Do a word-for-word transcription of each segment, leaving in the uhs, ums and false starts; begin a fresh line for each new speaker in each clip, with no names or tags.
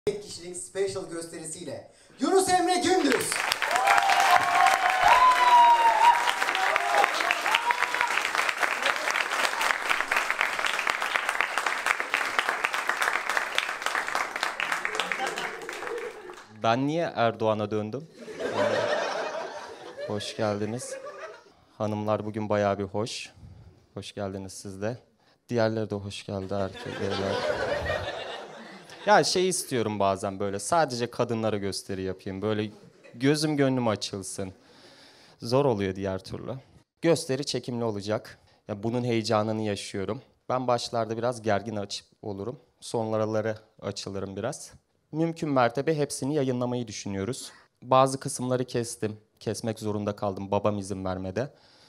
Tek kişilik special gösterisiyle Yunus Emre Gündüz.
Ben niye Erdoğan'a döndüm? Hoş geldiniz. Hanımlar bugün bayağı bir hoş. Hoş geldiniz siz de. Diğerleri de hoş geldi erkekler. Ya şey istiyorum bazen böyle sadece kadınlara gösteri yapayım. Böyle gözüm gönlüm açılsın. Zor oluyor diğer türlü. Gösteri çekimli olacak. Ya bunun heyecanını yaşıyorum. Ben başlarda biraz gergin açıp olurum. Sonraları açılırım biraz. Mümkün mertebe hepsini yayınlamayı düşünüyoruz. Bazı kısımları kestim. Kesmek zorunda kaldım babam izin vermedi.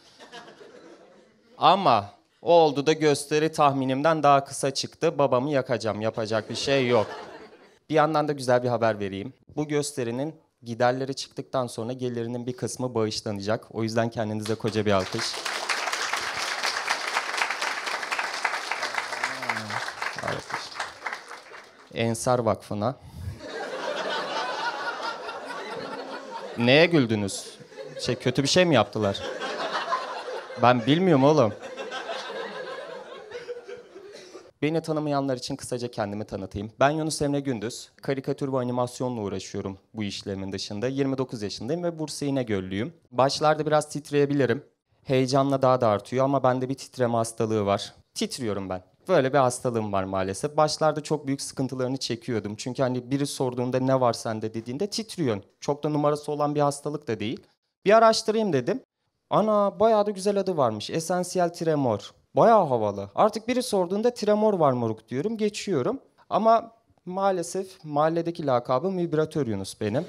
Ama oldu da gösteri tahminimden daha kısa çıktı. Babamı yakacağım. Yapacak bir şey yok. Bir yandan da güzel bir haber vereyim. Bu gösterinin giderleri çıktıktan sonra gelirinin bir kısmı bağışlanacak. O yüzden kendinize koca bir alkış. Ensar Vakfı'na. Neye güldünüz? Şey, kötü bir şey mi yaptılar? Ben bilmiyorum oğlum. Beni tanımayanlar için kısaca kendimi tanıtayım. Ben Yunus Emre Gündüz. Karikatür ve animasyonla uğraşıyorum bu işlerimin dışında. yirmi dokuz yaşındayım ve Bursa İnegöllüyüm. Başlarda biraz titreyebilirim. Heyecanla daha da artıyor ama bende bir titreme hastalığı var. Titriyorum ben. Böyle bir hastalığım var maalesef. Başlarda çok büyük sıkıntılarını çekiyordum. Çünkü hani biri sorduğunda ne var sende dediğinde titriyorsun. Çok da numarası olan bir hastalık da değil. Bir araştırayım dedim. Ana bayağı da güzel adı varmış. Esansiyel tremor. Bayağı havalı. Artık biri sorduğunda tremor var moruk diyorum. Geçiyorum. Ama maalesef mahalledeki lakabım Vibratör Yunus benim.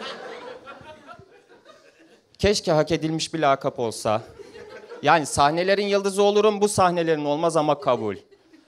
Keşke hak edilmiş bir lakap olsa. Yani sahnelerin yıldızı olurum, bu sahnelerin olmaz ama kabul.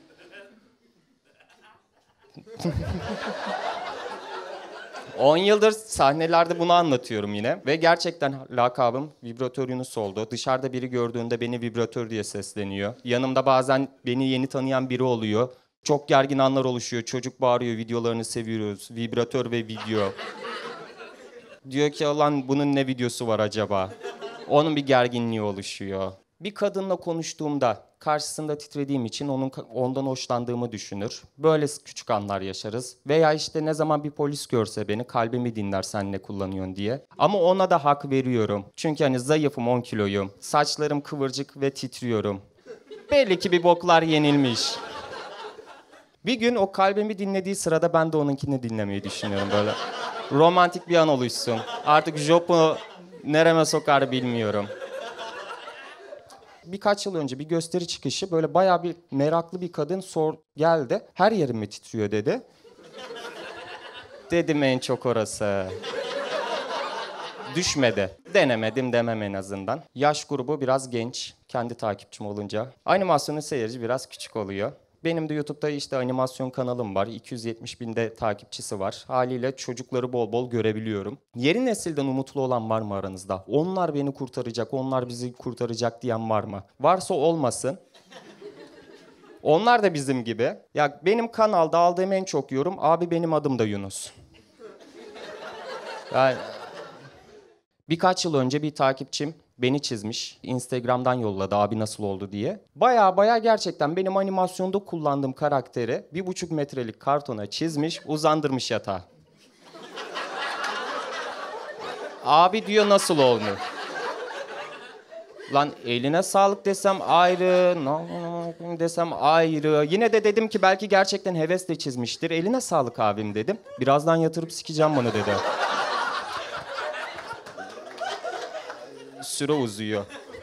on yıldır sahnelerde bunu anlatıyorum yine. Ve gerçekten lakabım Vibratör Yunus oldu. Dışarıda biri gördüğünde beni Vibratör diye sesleniyor. Yanımda bazen beni yeni tanıyan biri oluyor. Çok gergin anlar oluşuyor. Çocuk bağırıyor, videolarını seviyoruz. Vibratör ve video. Diyor ki lan bunun ne videosu var acaba? Onun bir gerginliği oluşuyor. Bir kadınla konuştuğumda karşısında titrediğim için onun ondan hoşlandığımı düşünür. Böyle küçük anlar yaşarız. Veya işte ne zaman bir polis görse beni kalbimi dinler sen ne kullanıyorsun diye. Ama ona da hak veriyorum. Çünkü hani zayıfım on kiloyum. Saçlarım kıvırcık ve titriyorum. Belli ki bir boklar yenilmiş. Bir gün o kalbimi dinlediği sırada ben de onunkini dinlemeyi düşünüyorum böyle. Romantik bir an oluşsun. Artık jopu nereme sokar bilmiyorum. Birkaç yıl önce bir gösteri çıkışı böyle bayağı bir meraklı bir kadın sor geldi. Her yerim mi titriyor dedi. Dedim en çok orası. Düşmedi. Denemedim demem en azından. Yaş grubu biraz genç. Kendi takipçim olunca. Animasyonun seyirci biraz küçük oluyor. Benim de YouTube'da işte animasyon kanalım var. iki yüz yetmiş binde takipçisi var. Haliyle çocukları bol bol görebiliyorum. Yeni nesilden umutlu olan var mı aranızda? Onlar beni kurtaracak, onlar bizi kurtaracak diyen var mı? Varsa olmasın. Onlar da bizim gibi. Ya benim kanalda aldığım en çok yorum, abi benim adım da Yunus. Yani birkaç yıl önce bir takipçim beni çizmiş. Instagram'dan yolladı abi nasıl oldu diye. Baya baya gerçekten benim animasyonda kullandığım karakteri bir buçuk metrelik kartona çizmiş, uzandırmış yatağa. Abi diyor nasıl olmuş? Lan eline sağlık desem ayrı, no, desem ayrı. Yine de dedim ki belki gerçekten hevesle çizmiştir. Eline sağlık abim dedim. Birazdan yatırıp sikeceğim bunu dedi. Süre uzuyor.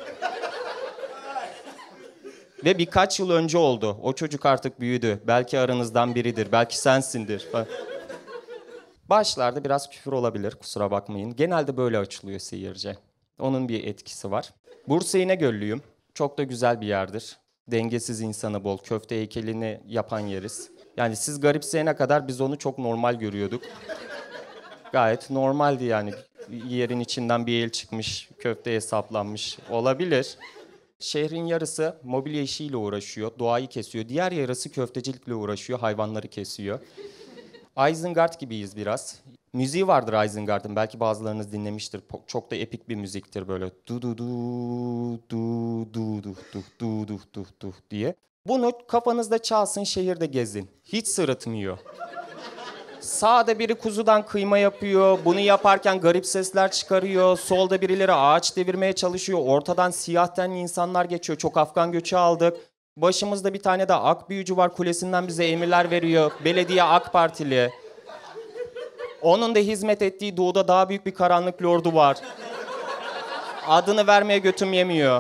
Ve birkaç yıl önce oldu. O çocuk artık büyüdü. Belki aranızdan biridir. Belki sensindir. Başlarda biraz küfür olabilir. Kusura bakmayın. Genelde böyle açılıyor seyirci. Onun bir etkisi var. Bursa İnegöllüyüm. Çok da güzel bir yerdir. Dengesiz insanı bol. Köfte heykelini yapan yeriz. Yani siz garipseyene kadar biz onu çok normal görüyorduk. Gayet normaldi yani. Yerin içinden bir el çıkmış, köfteye saplanmış olabilir. Şehrin yarısı mobilya işiyle uğraşıyor, doğayı kesiyor. Diğer yarısı köftecilikle uğraşıyor, hayvanları kesiyor. Isengard gibiyiz biraz. Müziği vardır Isengard'ın. Belki bazılarınız dinlemiştir. Po- Çok da epik bir müziktir böyle. Du du du du du du du du du du du diye. Bunu kafanızda çalsın, şehirde gezin. Hiç sırıtmıyor. Sağda biri kuzudan kıyma yapıyor. Bunu yaparken garip sesler çıkarıyor. Solda birileri ağaç devirmeye çalışıyor. Ortadan siyah tenli insanlar geçiyor. Çok Afgan göçü aldık. Başımızda bir tane de ak büyücü var. Kulesinden bize emirler veriyor. Belediye AK Partili. Onun da hizmet ettiği doğuda daha büyük bir karanlık lordu var. Adını vermeye götüm yemiyor.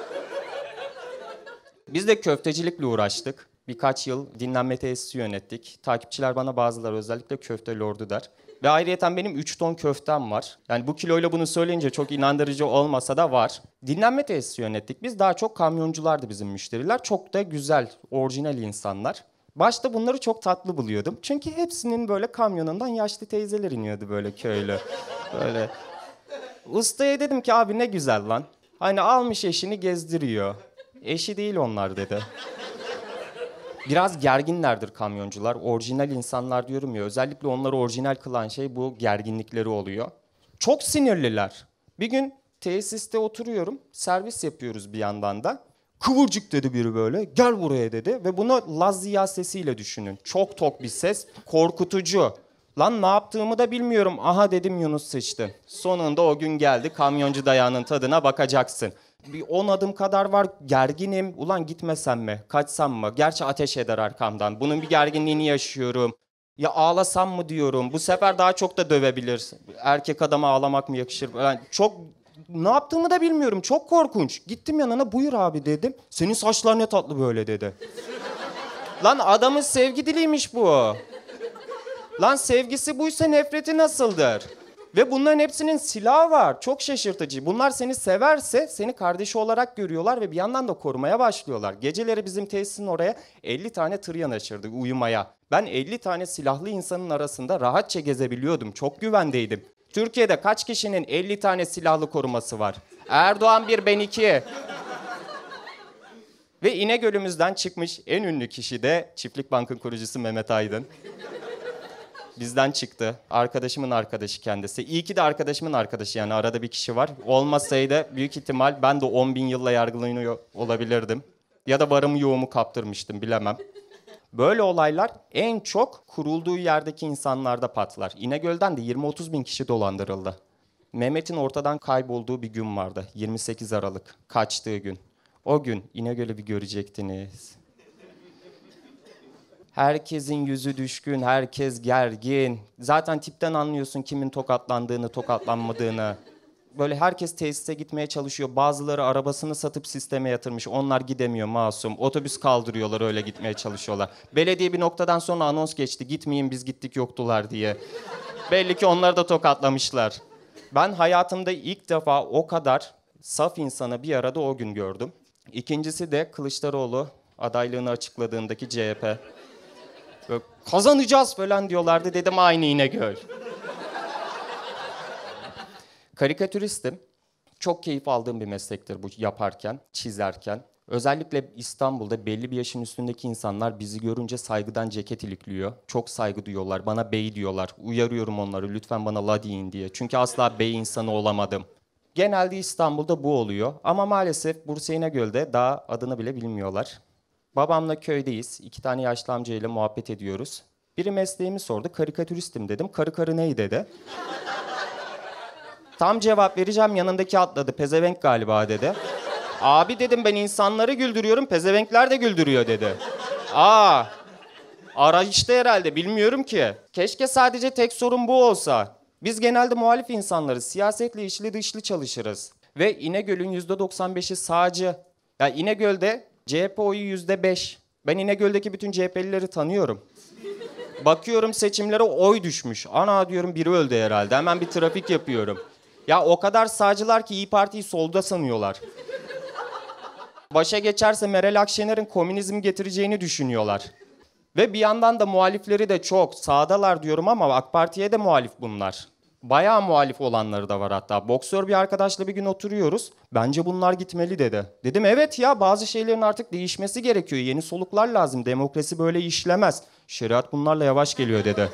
Biz de köftecilikle uğraştık. Birkaç yıl dinlenme tesisi yönettik. Takipçiler bana bazıları özellikle köfte lordu der. Ve ayrıyeten benim üç ton köftem var. Yani bu kiloyla bunu söyleyince çok inandırıcı olmasa da var. Dinlenme tesisi yönettik. Biz daha çok kamyonculardı bizim müşteriler. Çok da güzel, orijinal insanlar. Başta bunları çok tatlı buluyordum. Çünkü hepsinin böyle kamyonundan yaşlı teyzeler iniyordu böyle köylü. Böyle. Ustaya dedim ki abi ne güzel lan. Hani almış eşini gezdiriyor. Eşi değil onlar dedi. Biraz gerginlerdir kamyoncular. Orijinal insanlar diyorum ya. Özellikle onları orijinal kılan şey bu gerginlikleri oluyor. Çok sinirliler. Bir gün tesiste oturuyorum. Servis yapıyoruz bir yandan da. Kıvırcık dedi biri böyle. Gel buraya dedi. Ve bunu Laz Ziya sesiyle düşünün. Çok tok bir ses. Korkutucu. Lan ne yaptığımı da bilmiyorum. Aha dedim Yunus sıçtı. Sonunda o gün geldi. Kamyoncu dayağının tadına bakacaksın. Bir on adım kadar var, gerginim. Ulan gitmesem mi, kaçsam mı? Gerçi ateş eder arkamdan. Bunun bir gerginliğini yaşıyorum. Ya ağlasam mı diyorum. Bu sefer daha çok da dövebilir. Erkek adama ağlamak mı yakışır? Yani çok ne yaptığımı da bilmiyorum. Çok korkunç. Gittim yanına, buyur abi dedim. Senin saçlar ne tatlı böyle dedi. Lan adamın sevgi diliymiş bu. Lan sevgisi buysa nefreti nasıldır? Ve bunların hepsinin silahı var. Çok şaşırtıcı. Bunlar seni severse seni kardeşi olarak görüyorlar ve bir yandan da korumaya başlıyorlar. Geceleri bizim tesisin oraya elli tane tır yanaşırdı uyumaya. Ben elli tane silahlı insanın arasında rahatça gezebiliyordum. Çok güvendeydim. Türkiye'de kaç kişinin elli tane silahlı koruması var? Erdoğan bir, ben iki. Ve İnegöl'ümüzden çıkmış en ünlü kişi de Çiftlik Bank'ın kurucusu Mehmet Aydın. Bizden çıktı. Arkadaşımın arkadaşı kendisi. İyi ki de arkadaşımın arkadaşı, yani arada bir kişi var. Olmasaydı büyük ihtimal ben de on bin yılla yargılanıyor olabilirdim. Ya da varımı yoğumu kaptırmıştım, bilemem. Böyle olaylar en çok kurulduğu yerdeki insanlarda patlar. İnegöl'den de yirmi otuz bin kişi dolandırıldı. Mehmet'in ortadan kaybolduğu bir gün vardı. yirmi sekiz Aralık. Kaçtığı gün. O gün İnegöl'ü bir görecektiniz. Herkesin yüzü düşkün, herkes gergin. Zaten tipten anlıyorsun kimin tokatlandığını, tokatlanmadığını. Böyle herkes tesise gitmeye çalışıyor. Bazıları arabasını satıp sisteme yatırmış. Onlar gidemiyor masum. Otobüs kaldırıyorlar, öyle gitmeye çalışıyorlar. Belediye bir noktadan sonra anons geçti. Gitmeyin biz gittik yoktular diye. Belli ki onları da tokatlamışlar. Ben hayatımda ilk defa o kadar saf insanı bir arada o gün gördüm. İkincisi de Kılıçdaroğlu adaylığını açıkladığındaki C H P. Böyle, kazanacağız falan diyorlardı, dedim aynı İnegöl. Karikatüristim. Çok keyif aldığım bir meslektir bu yaparken, çizerken. Özellikle İstanbul'da belli bir yaşın üstündeki insanlar bizi görünce saygıdan ceket ilikliyor. Çok saygı duyuyorlar, bana bey diyorlar. Uyarıyorum onları, lütfen bana la deyin diye. Çünkü asla bey insanı olamadım. Genelde İstanbul'da bu oluyor ama maalesef Bursa İnegöl'de daha adını bile bilmiyorlar. Babamla köydeyiz. İki tane yaşlı amcayla muhabbet ediyoruz. Biri mesleğimi sordu. Karikatüristim dedim. Karı karı ney dedi. Tam cevap vereceğim, yanındaki atladı. Pezevenk galiba dedi. Abi dedim, ben insanları güldürüyorum. Pezevenkler de güldürüyor dedi. Aa, arayışta herhalde, bilmiyorum ki. Keşke sadece tek sorun bu olsa. Biz genelde muhalif insanlarız. Siyasetle içli dışlı çalışırız. Ve İnegöl'ün yüzde doksan beşi sağcı. Ya İnegöl'de C H P oyu yüzde beş. Ben İnegöl'deki bütün C H P'lileri tanıyorum. Bakıyorum seçimlere oy düşmüş. Ana diyorum, biri öldü herhalde. Hemen bir trafik yapıyorum. Ya o kadar sağcılar ki İYİ Parti'yi solda sanıyorlar. Başa geçerse Meral Akşener'in komünizm getireceğini düşünüyorlar. Ve bir yandan da muhalifleri de çok. Sağdalar diyorum ama AK Parti'ye de muhalif bunlar. Bayağı muhalif olanları da var hatta. Boksör bir arkadaşla bir gün oturuyoruz. Bence bunlar gitmeli dedi. Dedim evet ya, bazı şeylerin artık değişmesi gerekiyor. Yeni soluklar lazım. Demokrasi böyle işlemez. Şeriat bunlarla yavaş geliyor dedi.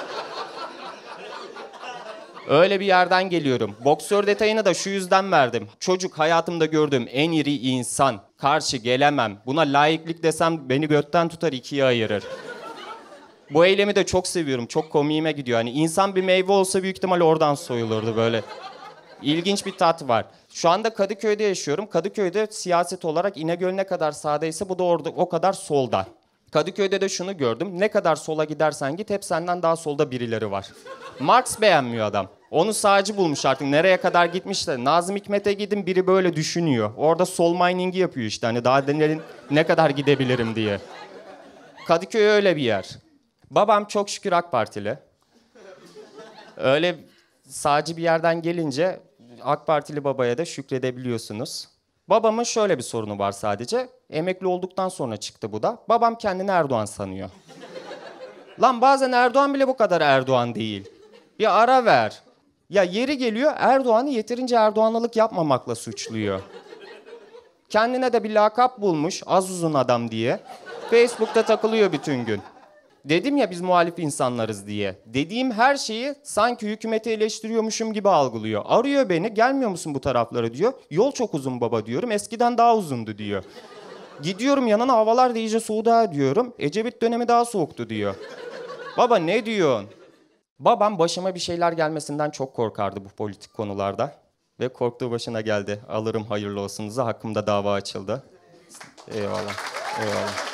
Öyle bir yerden geliyorum. Boksör detayını da şu yüzden verdim. Çocuk hayatımda gördüğüm en iri insan. Karşı gelemem. Buna laiklik desem beni götten tutar, ikiye ayırır. Bu eylemi de çok seviyorum. Çok komiğime gidiyor. Hani insan bir meyve olsa büyük ihtimal oradan soyulurdu böyle. İlginç bir tat var. Şu anda Kadıköy'de yaşıyorum. Kadıköy'de siyaset olarak İnegöl ne kadar sağdaysa bu da orada o kadar solda. Kadıköy'de de şunu gördüm. Ne kadar sola gidersen git hep senden daha solda birileri var. Marx beğenmiyor adam. Onu sağcı bulmuş artık. Nereye kadar gitmiş de. Nazım Hikmet'e gidin biri böyle düşünüyor. Orada sol mining'i yapıyor işte. Hani daha denerin ne kadar gidebilirim diye. Kadıköy öyle bir yer. Babam çok şükür AK Partili. Öyle sağcı bir yerden gelince AK Partili babaya da şükredebiliyorsunuz. Babamın şöyle bir sorunu var sadece. Emekli olduktan sonra çıktı bu da. Babam kendini Erdoğan sanıyor. Lan bazen Erdoğan bile bu kadar Erdoğan değil. Bir ara ver. Ya yeri geliyor Erdoğan'ı yeterince Erdoğanlılık yapmamakla suçluyor. Kendine de bir lakap bulmuş az uzun adam diye. Facebook'ta takılıyor bütün gün. Dedim ya biz muhalif insanlarız diye. Dediğim her şeyi sanki hükümeti eleştiriyormuşum gibi algılıyor. Arıyor beni, gelmiyor musun bu taraflara diyor. Yol çok uzun baba diyorum, eskiden daha uzundu diyor. Gidiyorum yanına, havalar da iyice soğudu ha diyorum. Ecevit dönemi daha soğuktu diyor. Baba ne diyorsun? Babam başıma bir şeyler gelmesinden çok korkardı bu politik konularda. Ve korktuğu başına geldi. Alırım hayırlı olsunuza, hakkımda dava açıldı. Eyvallah, eyvallah.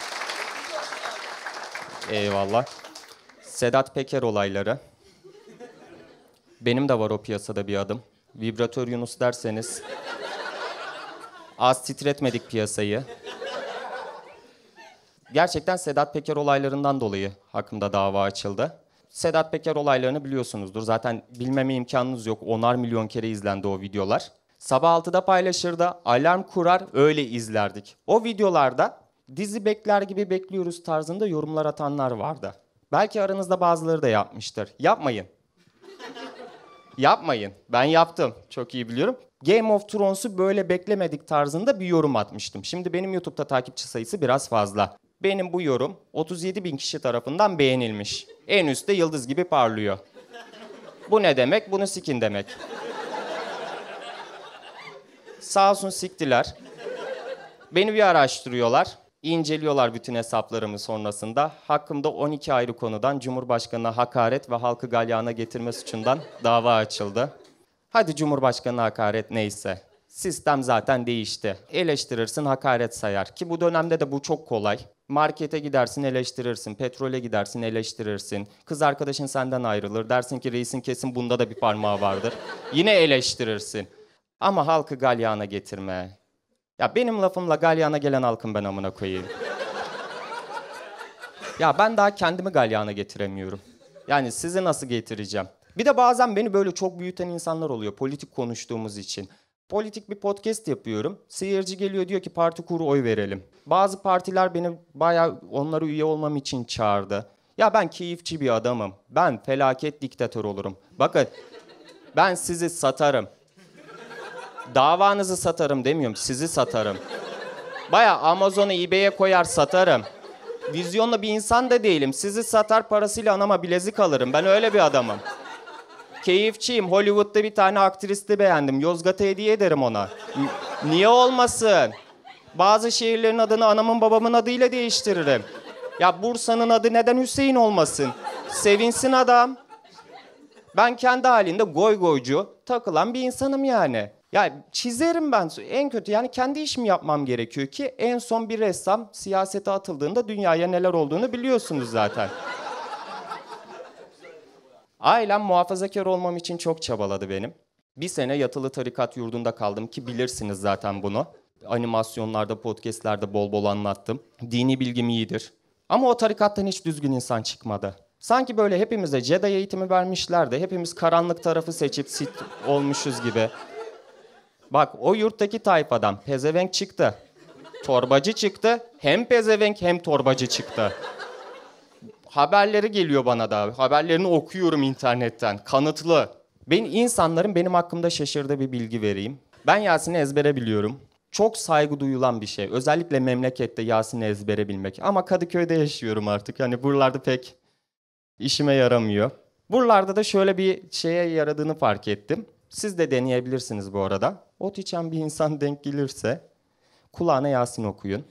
Eyvallah. Sedat Peker olayları. Benim de var o piyasada bir adım. Vibratör Yunus derseniz. Az titretmedik piyasayı. Gerçekten Sedat Peker olaylarından dolayı hakkımda dava açıldı. Sedat Peker olaylarını biliyorsunuzdur. Zaten bilmeme imkanınız yok. Onar milyon kere izlendi o videolar. Sabah altıda paylaşırdı, alarm kurar, öyle izlerdik. O videolarda dizi bekler gibi bekliyoruz tarzında yorumlar atanlar vardı. Belki aranızda bazıları da yapmıştır. Yapmayın. Yapmayın. Ben yaptım. Çok iyi biliyorum. Game of Thrones'u böyle beklemedik tarzında bir yorum atmıştım. Şimdi benim YouTube'da takipçi sayısı biraz fazla. Benim bu yorum otuz yedi bin kişi tarafından beğenilmiş. En üstte yıldız gibi parlıyor. Bu ne demek? Bunu sikin demek. Sağ olsun siktiler. Beni bir araştırıyorlar. İnceliyorlar bütün hesaplarımı sonrasında. Hakkımda on iki ayrı konudan Cumhurbaşkanı'na hakaret ve halkı galyana getirme suçundan dava açıldı. Hadi Cumhurbaşkanı'na hakaret neyse. Sistem zaten değişti. Eleştirirsin, hakaret sayar. Ki bu dönemde de bu çok kolay. Markete gidersin, eleştirirsin. Petrole gidersin, eleştirirsin. Kız arkadaşın senden ayrılır. Dersin ki reisin kesin bunda da bir parmağı vardır. Yine eleştirirsin. Ama halkı galyana getirme. Ya benim lafımla galyana gelen halkın ben amına koyayım. Ya ben daha kendimi galyana getiremiyorum. Yani sizi nasıl getireceğim? Bir de bazen beni böyle çok büyüten insanlar oluyor politik konuştuğumuz için. Politik bir podcast yapıyorum. Seyirci geliyor diyor ki parti kur oy verelim. Bazı partiler beni bayağı onlara üye olmam için çağırdı. Ya ben keyifçi bir adamım. Ben felaket diktatör olurum. Bakın ben sizi satarım. Davanızı satarım demiyorum, sizi satarım. Bayağı Amazon'u eBay'e koyar satarım. Vizyonlu bir insan da değilim. Sizi satar parasıyla anama bilezik alırım. Ben öyle bir adamım. Keyifçiyim. Hollywood'da bir tane aktristi beğendim. Yozgat'a hediye ederim ona. N- niye olmasın? Bazı şehirlerin adını anamın babamın adıyla değiştiririm. Ya Bursa'nın adı neden Hüseyin olmasın? Sevinsin adam. Ben kendi halinde goy goycu takılan bir insanım yani. Ya çizerim ben. En kötü yani kendi işimi yapmam gerekiyor ki en son bir ressam siyasete atıldığında dünyaya neler olduğunu biliyorsunuz zaten. Ailem muhafazakar olmam için çok çabaladı benim. Bir sene yatılı tarikat yurdunda kaldım ki bilirsiniz zaten bunu. Animasyonlarda, podcastlerde bol bol anlattım. Dini bilgim iyidir. Ama o tarikattan hiç düzgün insan çıkmadı. Sanki böyle hepimize Jedi eğitimi vermişler de hepimiz karanlık tarafı seçip Sith olmuşuz gibi. Bak o yurttaki tayfadan pezevenk çıktı. Torbacı çıktı. Hem pezevenk hem torbacı çıktı. Haberleri geliyor bana da. Haberlerini okuyorum internetten. Kanıtlı. Ben insanların benim hakkımda şaşırdığı bir bilgi vereyim. Ben Yasin'i ezbere biliyorum. Çok saygı duyulan bir şey. Özellikle memlekette Yasin'i ezbere bilmek. Ama Kadıköy'de yaşıyorum artık. Hani buralarda pek işime yaramıyor. Buralarda da şöyle bir şeye yaradığını fark ettim. Siz de deneyebilirsiniz bu arada. Ot içen bir insan denk gelirse kulağına Yasin okuyun.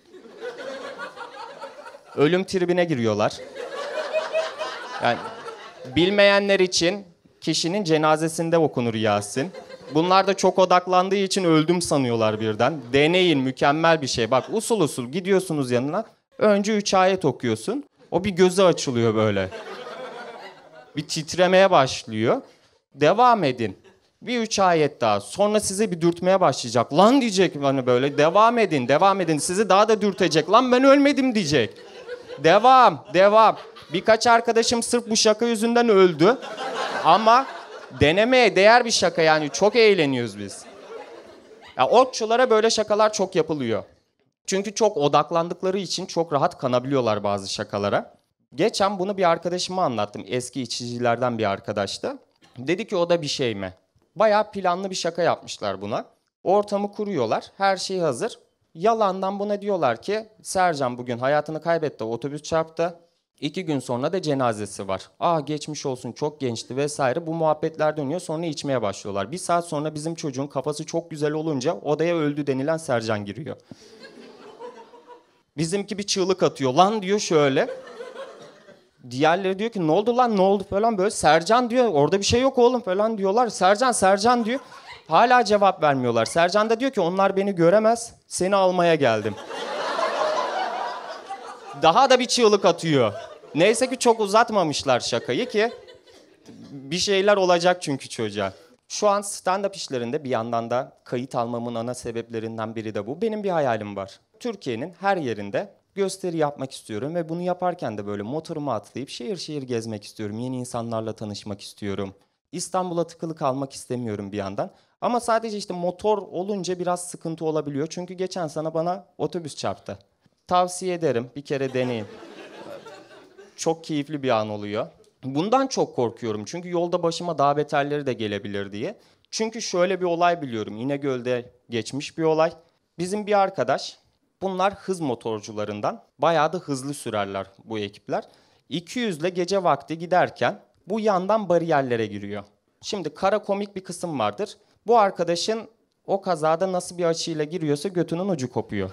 Ölüm tribine giriyorlar. Yani bilmeyenler için kişinin cenazesinde okunur Yasin. Bunlar da çok odaklandığı için öldüm sanıyorlar birden. Deneyin, mükemmel bir şey. Bak usul usul gidiyorsunuz yanına. Önce üç ayet okuyorsun. O bir gözü açılıyor böyle. Bir titremeye başlıyor. Devam edin. Bir üç ayet daha. Sonra size bir dürtmeye başlayacak. Lan diyecek hani böyle. Devam edin, devam edin. Sizi daha da dürtecek. Lan ben ölmedim diyecek. Devam, devam. Birkaç arkadaşım sırf bu şaka yüzünden öldü. Ama denemeye değer bir şaka yani. Çok eğleniyoruz biz. Ya, otçulara böyle şakalar çok yapılıyor. Çünkü çok odaklandıkları için çok rahat kanabiliyorlar bazı şakalara. Geçen bunu bir arkadaşıma anlattım. Eski içicilerden bir arkadaştı. Dedi ki o da bir şey mi? Bayağı planlı bir şaka yapmışlar buna. Ortamı kuruyorlar. Her şey hazır. Yalandan buna diyorlar ki Sercan bugün hayatını kaybetti. Otobüs çarptı. İki gün sonra da cenazesi var. Ah geçmiş olsun çok gençti vesaire. Bu muhabbetler dönüyor. Sonra içmeye başlıyorlar. Bir saat sonra bizim çocuğun kafası çok güzel olunca odaya öldü denilen Sercan giriyor. Bizimki bir çığlık atıyor. Lan diyor şöyle. Diğerleri diyor ki ne oldu lan ne oldu falan böyle. Sercan diyor orada bir şey yok oğlum falan diyorlar. Sercan Sercan diyor. Hala cevap vermiyorlar. Sercan da diyor ki onlar beni göremez. Seni almaya geldim. Daha da bir çığlık atıyor. Neyse ki çok uzatmamışlar şakayı ki bir şeyler olacak çünkü çocuğa. Şu an stand-up işlerinde bir yandan da kayıt almamın ana sebeplerinden biri de bu. Benim bir hayalim var. Türkiye'nin her yerinde gösteri yapmak istiyorum ve bunu yaparken de böyle motoruma atlayıp şehir şehir gezmek istiyorum. Yeni insanlarla tanışmak istiyorum. İstanbul'a tıkılı kalmak istemiyorum bir yandan. Ama sadece işte motor olunca biraz sıkıntı olabiliyor. Çünkü geçen sene bana otobüs çarptı. Tavsiye ederim, bir kere deneyin. Çok keyifli bir an oluyor. Bundan çok korkuyorum çünkü yolda başıma daha beterleri de gelebilir diye. Çünkü şöyle bir olay biliyorum. İnegöl'de geçmiş bir olay. Bizim bir arkadaş, bunlar hız motorcularından. Bayağı da hızlı sürerler bu ekipler. iki yüz ile gece vakti giderken bu yandan bariyerlere giriyor. Şimdi kara komik bir kısım vardır. Bu arkadaşın o kazada nasıl bir açıyla giriyorsa götünün ucu kopuyor.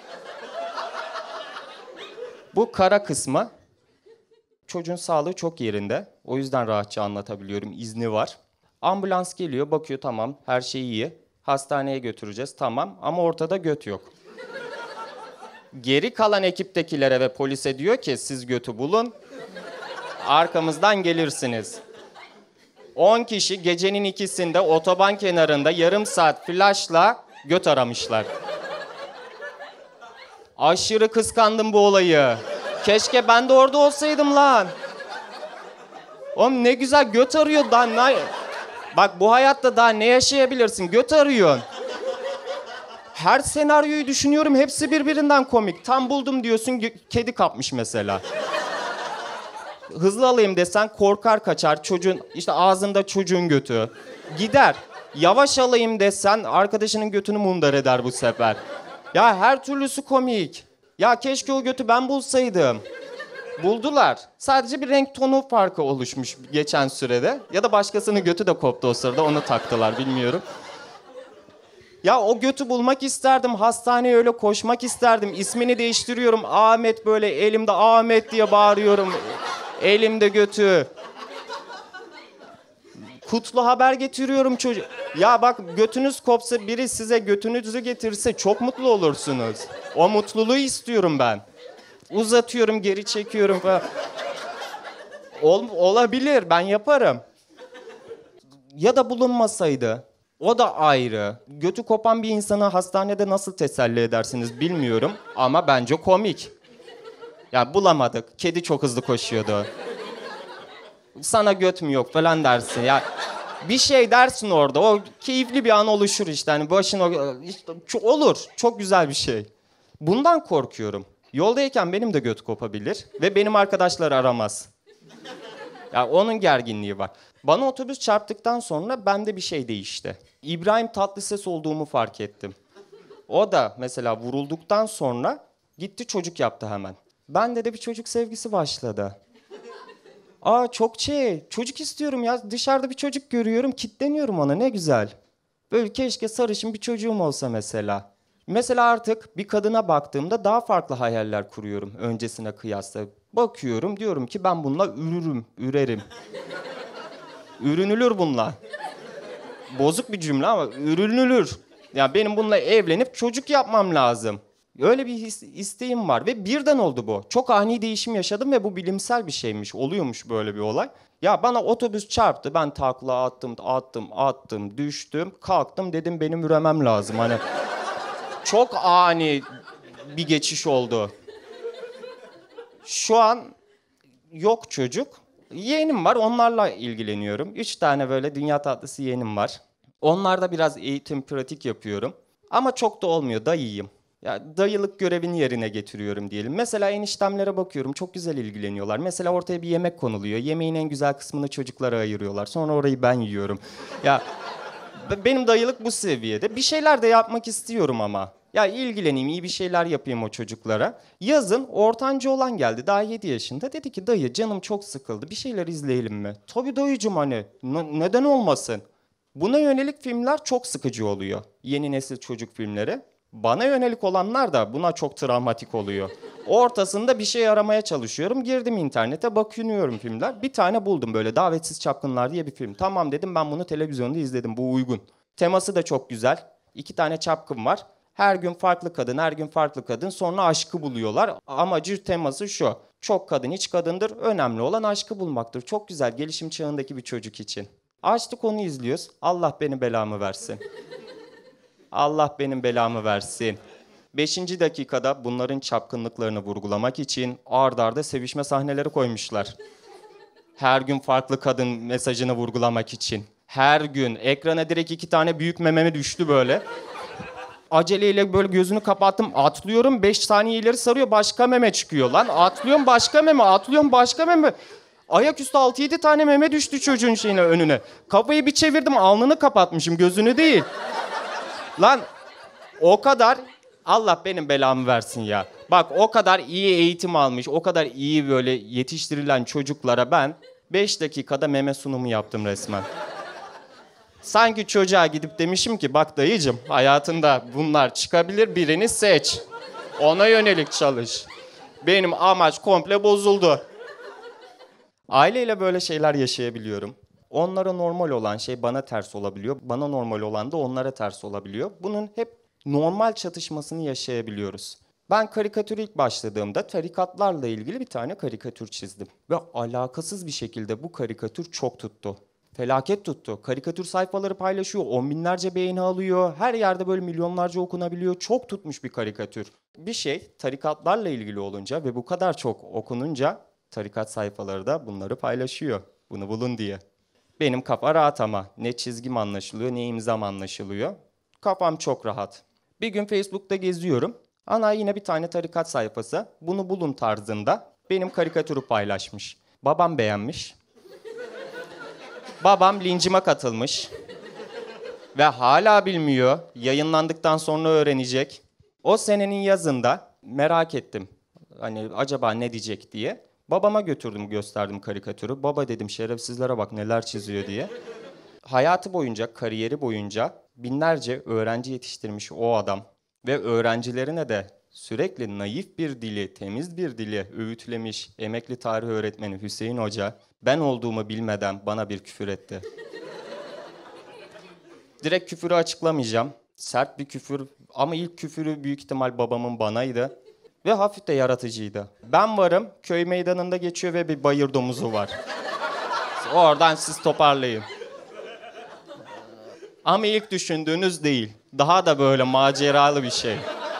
Bu kara kısmı. Çocuğun sağlığı çok yerinde. O yüzden rahatça anlatabiliyorum. İzni var. Ambulans geliyor, bakıyor tamam her şey iyi. Hastaneye götüreceğiz tamam ama ortada göt yok. Geri kalan ekiptekilere ve polise diyor ki siz götü bulun. Arkamızdan gelirsiniz. on kişi gecenin ikisinde otoban kenarında yarım saat flaşla göt aramışlar. Aşırı kıskandım bu olayı. Keşke ben de orada olsaydım lan. Oğlum ne güzel göt arıyor daha ne... Bak bu hayatta daha ne yaşayabilirsin? Göt arıyorsun. Her senaryoyu düşünüyorum. Hepsi birbirinden komik. Tam buldum diyorsun kedi kapmış mesela. Hızlı alayım desen korkar kaçar. Çocuğun işte ağzında çocuğun götü. Gider. Yavaş alayım desen arkadaşının götünü mundar eder bu sefer. Ya her türlüsü komik. Ya keşke o götü ben bulsaydım. Buldular. Sadece bir renk tonu farkı oluşmuş geçen sürede. Ya da başkasının götü de koptu o sırada. Onu taktılar bilmiyorum. Ya o götü bulmak isterdim. Hastaneye öyle koşmak isterdim. İsmini değiştiriyorum. Ahmet böyle elimde Ahmet diye bağırıyorum. Elimde götü. Kutlu haber getiriyorum çocuk. Ya bak götünüz kopsa biri size götünüzü getirse çok mutlu olursunuz. O mutluluğu istiyorum ben. Uzatıyorum, geri çekiyorum falan. Ol, olabilir, ben yaparım. Ya da bulunmasaydı. O da ayrı. Götü kopan bir insanı hastanede nasıl teselli edersiniz bilmiyorum. Ama bence komik. Ya bulamadık. Kedi çok hızlı koşuyordu. Sana göt mü yok falan dersin. Ya bir şey dersin orada. O keyifli bir an oluşur işte. Hani başına işte, olur. Çok güzel bir şey. Bundan korkuyorum. Yoldayken benim de göt kopabilir ve benim arkadaşlar aramaz. Ya onun gerginliği var. Bana otobüs çarptıktan sonra bende bir şey değişti. İbrahim Tatlıses olduğumu fark ettim. O da mesela vurulduktan sonra gitti çocuk yaptı hemen. Bende de bir çocuk sevgisi başladı. Aa çok şey, çocuk istiyorum ya. Dışarıda bir çocuk görüyorum, kitleniyorum ona, ne güzel. Böyle keşke sarışın bir çocuğum olsa mesela. Mesela artık bir kadına baktığımda daha farklı hayaller kuruyorum öncesine kıyasla. Bakıyorum, diyorum ki ben bununla ürürüm, ürerim. Ürünülür bununla. Bozuk bir cümle ama ürünülür. Yani benim bununla evlenip çocuk yapmam lazım. Öyle bir his, isteğim var ve birden oldu bu. Çok ani değişim yaşadım ve bu bilimsel bir şeymiş. Oluyormuş böyle bir olay. Ya bana otobüs çarptı. Ben takla attım, attım, attım, düştüm, kalktım, dedim benim üremem lazım. Hani çok ani bir geçiş oldu. Şu an yok çocuk. Yeğenim var, onlarla ilgileniyorum. Üç tane böyle dünya tatlısı yeğenim var. Onlarda biraz eğitim, pratik yapıyorum. Ama çok da olmuyor, dayıyım. Ya dayılık görevini yerine getiriyorum diyelim. Mesela eniştemlere bakıyorum, çok güzel ilgileniyorlar. Mesela ortaya bir yemek konuluyor. Yemeğin en güzel kısmını çocuklara ayırıyorlar. Sonra orayı ben yiyorum. Ya benim dayılık bu seviyede. Bir şeyler de yapmak istiyorum ama. Ya ilgileneyim, iyi bir şeyler yapayım o çocuklara. Yazın ortanca olan geldi, daha yedi yaşında. Dedi ki dayı canım çok sıkıldı, bir şeyler izleyelim mi? Tabii dayıcım, hani N- neden olmasın? Buna yönelik filmler çok sıkıcı oluyor. Yeni nesil çocuk filmleri. Bana yönelik olanlar da buna çok travmatik oluyor. Ortasında bir şey aramaya çalışıyorum. Girdim internete, bakınıyorum filmler. Bir tane buldum böyle, Davetsiz Çapkınlar diye bir film. Tamam dedim, ben bunu televizyonda izledim, bu uygun. Teması da çok güzel. İki tane çapkın var. Her gün farklı kadın, her gün farklı kadın. Sonra aşkı buluyorlar. Amacı, teması şu: çok kadın, hiç kadındır. Önemli olan aşkı bulmaktır. Çok güzel, gelişim çağındaki bir çocuk için. Açtık onu, izliyoruz. Allah benim belamı versin. Allah benim belamı versin. Beşinci dakikada bunların çapkınlıklarını vurgulamak için ard arda sevişme sahneleri koymuşlar. Her gün farklı kadın mesajını vurgulamak için. Her gün ekrana direkt iki tane büyük mememe düştü böyle. Aceleyle böyle gözünü kapattım, atlıyorum, beş saniye ileri sarıyor, başka meme çıkıyor lan. Atlıyorum, başka meme, atlıyorum, başka meme. Ayaküstü altı yedi tane meme düştü çocuğun şeyine, önüne. Kafayı bir çevirdim, alnını kapatmışım, gözünü değil. Lan o kadar, Allah benim belamı versin ya. Bak, o kadar iyi eğitim almış, o kadar iyi böyle yetiştirilen çocuklara ben beş dakikada meme sunumu yaptım resmen. Sanki çocuğa gidip demişim ki bak dayıcım, hayatında bunlar çıkabilir, birini seç. Ona yönelik çalış. Benim amaç komple bozuldu. Aileyle böyle şeyler yaşayabiliyorum. Onlara normal olan şey bana ters olabiliyor. Bana normal olan da onlara ters olabiliyor. Bunun hep normal çatışmasını yaşayabiliyoruz. Ben karikatüre ilk başladığımda tarikatlarla ilgili bir tane karikatür çizdim. Ve alakasız bir şekilde bu karikatür çok tuttu. Felaket tuttu. Karikatür sayfaları paylaşıyor, on binlerce beğeni alıyor. Her yerde böyle milyonlarca okunabiliyor. Çok tutmuş bir karikatür. Bir şey tarikatlarla ilgili olunca ve bu kadar çok okununca tarikat sayfaları da bunları paylaşıyor. Bunu bulun diye. Benim kafa rahat ama. Ne çizgim anlaşılıyor, ne imzam anlaşılıyor. Kafam çok rahat. Bir gün Facebook'ta geziyorum. Ana yine bir tane tarikat sayfası. Bunu bulun tarzında benim karikatürü paylaşmış. Babam beğenmiş. Babam lincime katılmış. Ve hala bilmiyor. Yayınlandıktan sonra öğrenecek. O senenin yazında merak ettim. Hani acaba ne diyecek diye. Babama götürdüm, gösterdim karikatürü. Baba dedim, şerefsizlere bak neler çiziyor diye. Hayatı boyunca, kariyeri boyunca binlerce öğrenci yetiştirmiş o adam. Ve öğrencilerine de sürekli naif bir dili, temiz bir dili öğütlemiş emekli tarih öğretmeni Hüseyin Hoca, ben olduğumu bilmeden bana bir küfür etti. Direkt küfürü açıklamayacağım. Sert bir küfür ama ilk küfürü büyük ihtimal babamın banaydı. Ve hafif de yaratıcıydı. Ben varım, köy meydanında geçiyor ve bir bayır domuzu var. Oradan siz toparlayın. Ama ilk düşündüğünüz değil. Daha da böyle maceralı bir şey.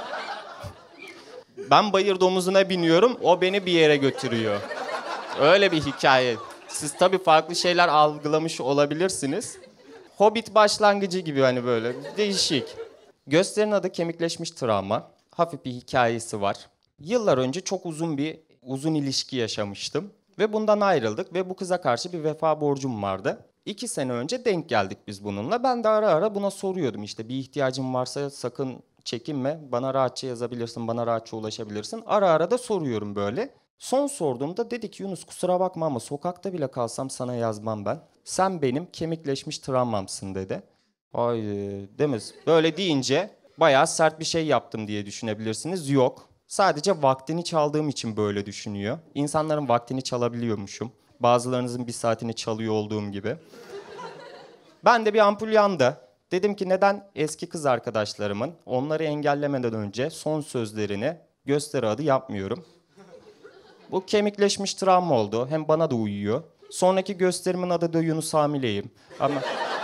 Ben bayır domuzuna biniyorum, o beni bir yere götürüyor. Öyle bir hikaye. Siz tabii farklı şeyler algılamış olabilirsiniz. Hobbit başlangıcı gibi, hani böyle değişik. Gösterinin adı Kemikleşmiş Travma. Hafif bir hikayesi var. Yıllar önce çok uzun bir uzun ilişki yaşamıştım. Ve bundan ayrıldık ve bu kıza karşı bir vefa borcum vardı. İki sene önce denk geldik biz bununla. Ben de ara ara buna soruyordum, işte bir ihtiyacım varsa sakın çekinme, bana rahatça yazabilirsin, bana rahatça ulaşabilirsin. Ara ara da soruyorum böyle. Son sorduğumda dedi ki Yunus kusura bakma ama sokakta bile kalsam sana yazmam ben. Sen benim kemikleşmiş travmamsın dedi. Ay değil mi? Böyle deyince bayağı sert bir şey yaptım diye düşünebilirsiniz. Yok. Sadece vaktini çaldığım için böyle düşünüyor. İnsanların vaktini çalabiliyormuşum. Bazılarınızın bir saatini çalıyor olduğum gibi. Ben de bir ampul yandı. Dedim ki neden eski kız arkadaşlarımın onları engellemeden önce son sözlerini gösteri adı yapmıyorum. Bu kemikleşmiş travma oldu. Hem bana da uyuyor. Sonraki gösterimin adı da Yunus Hamileyim. Ama...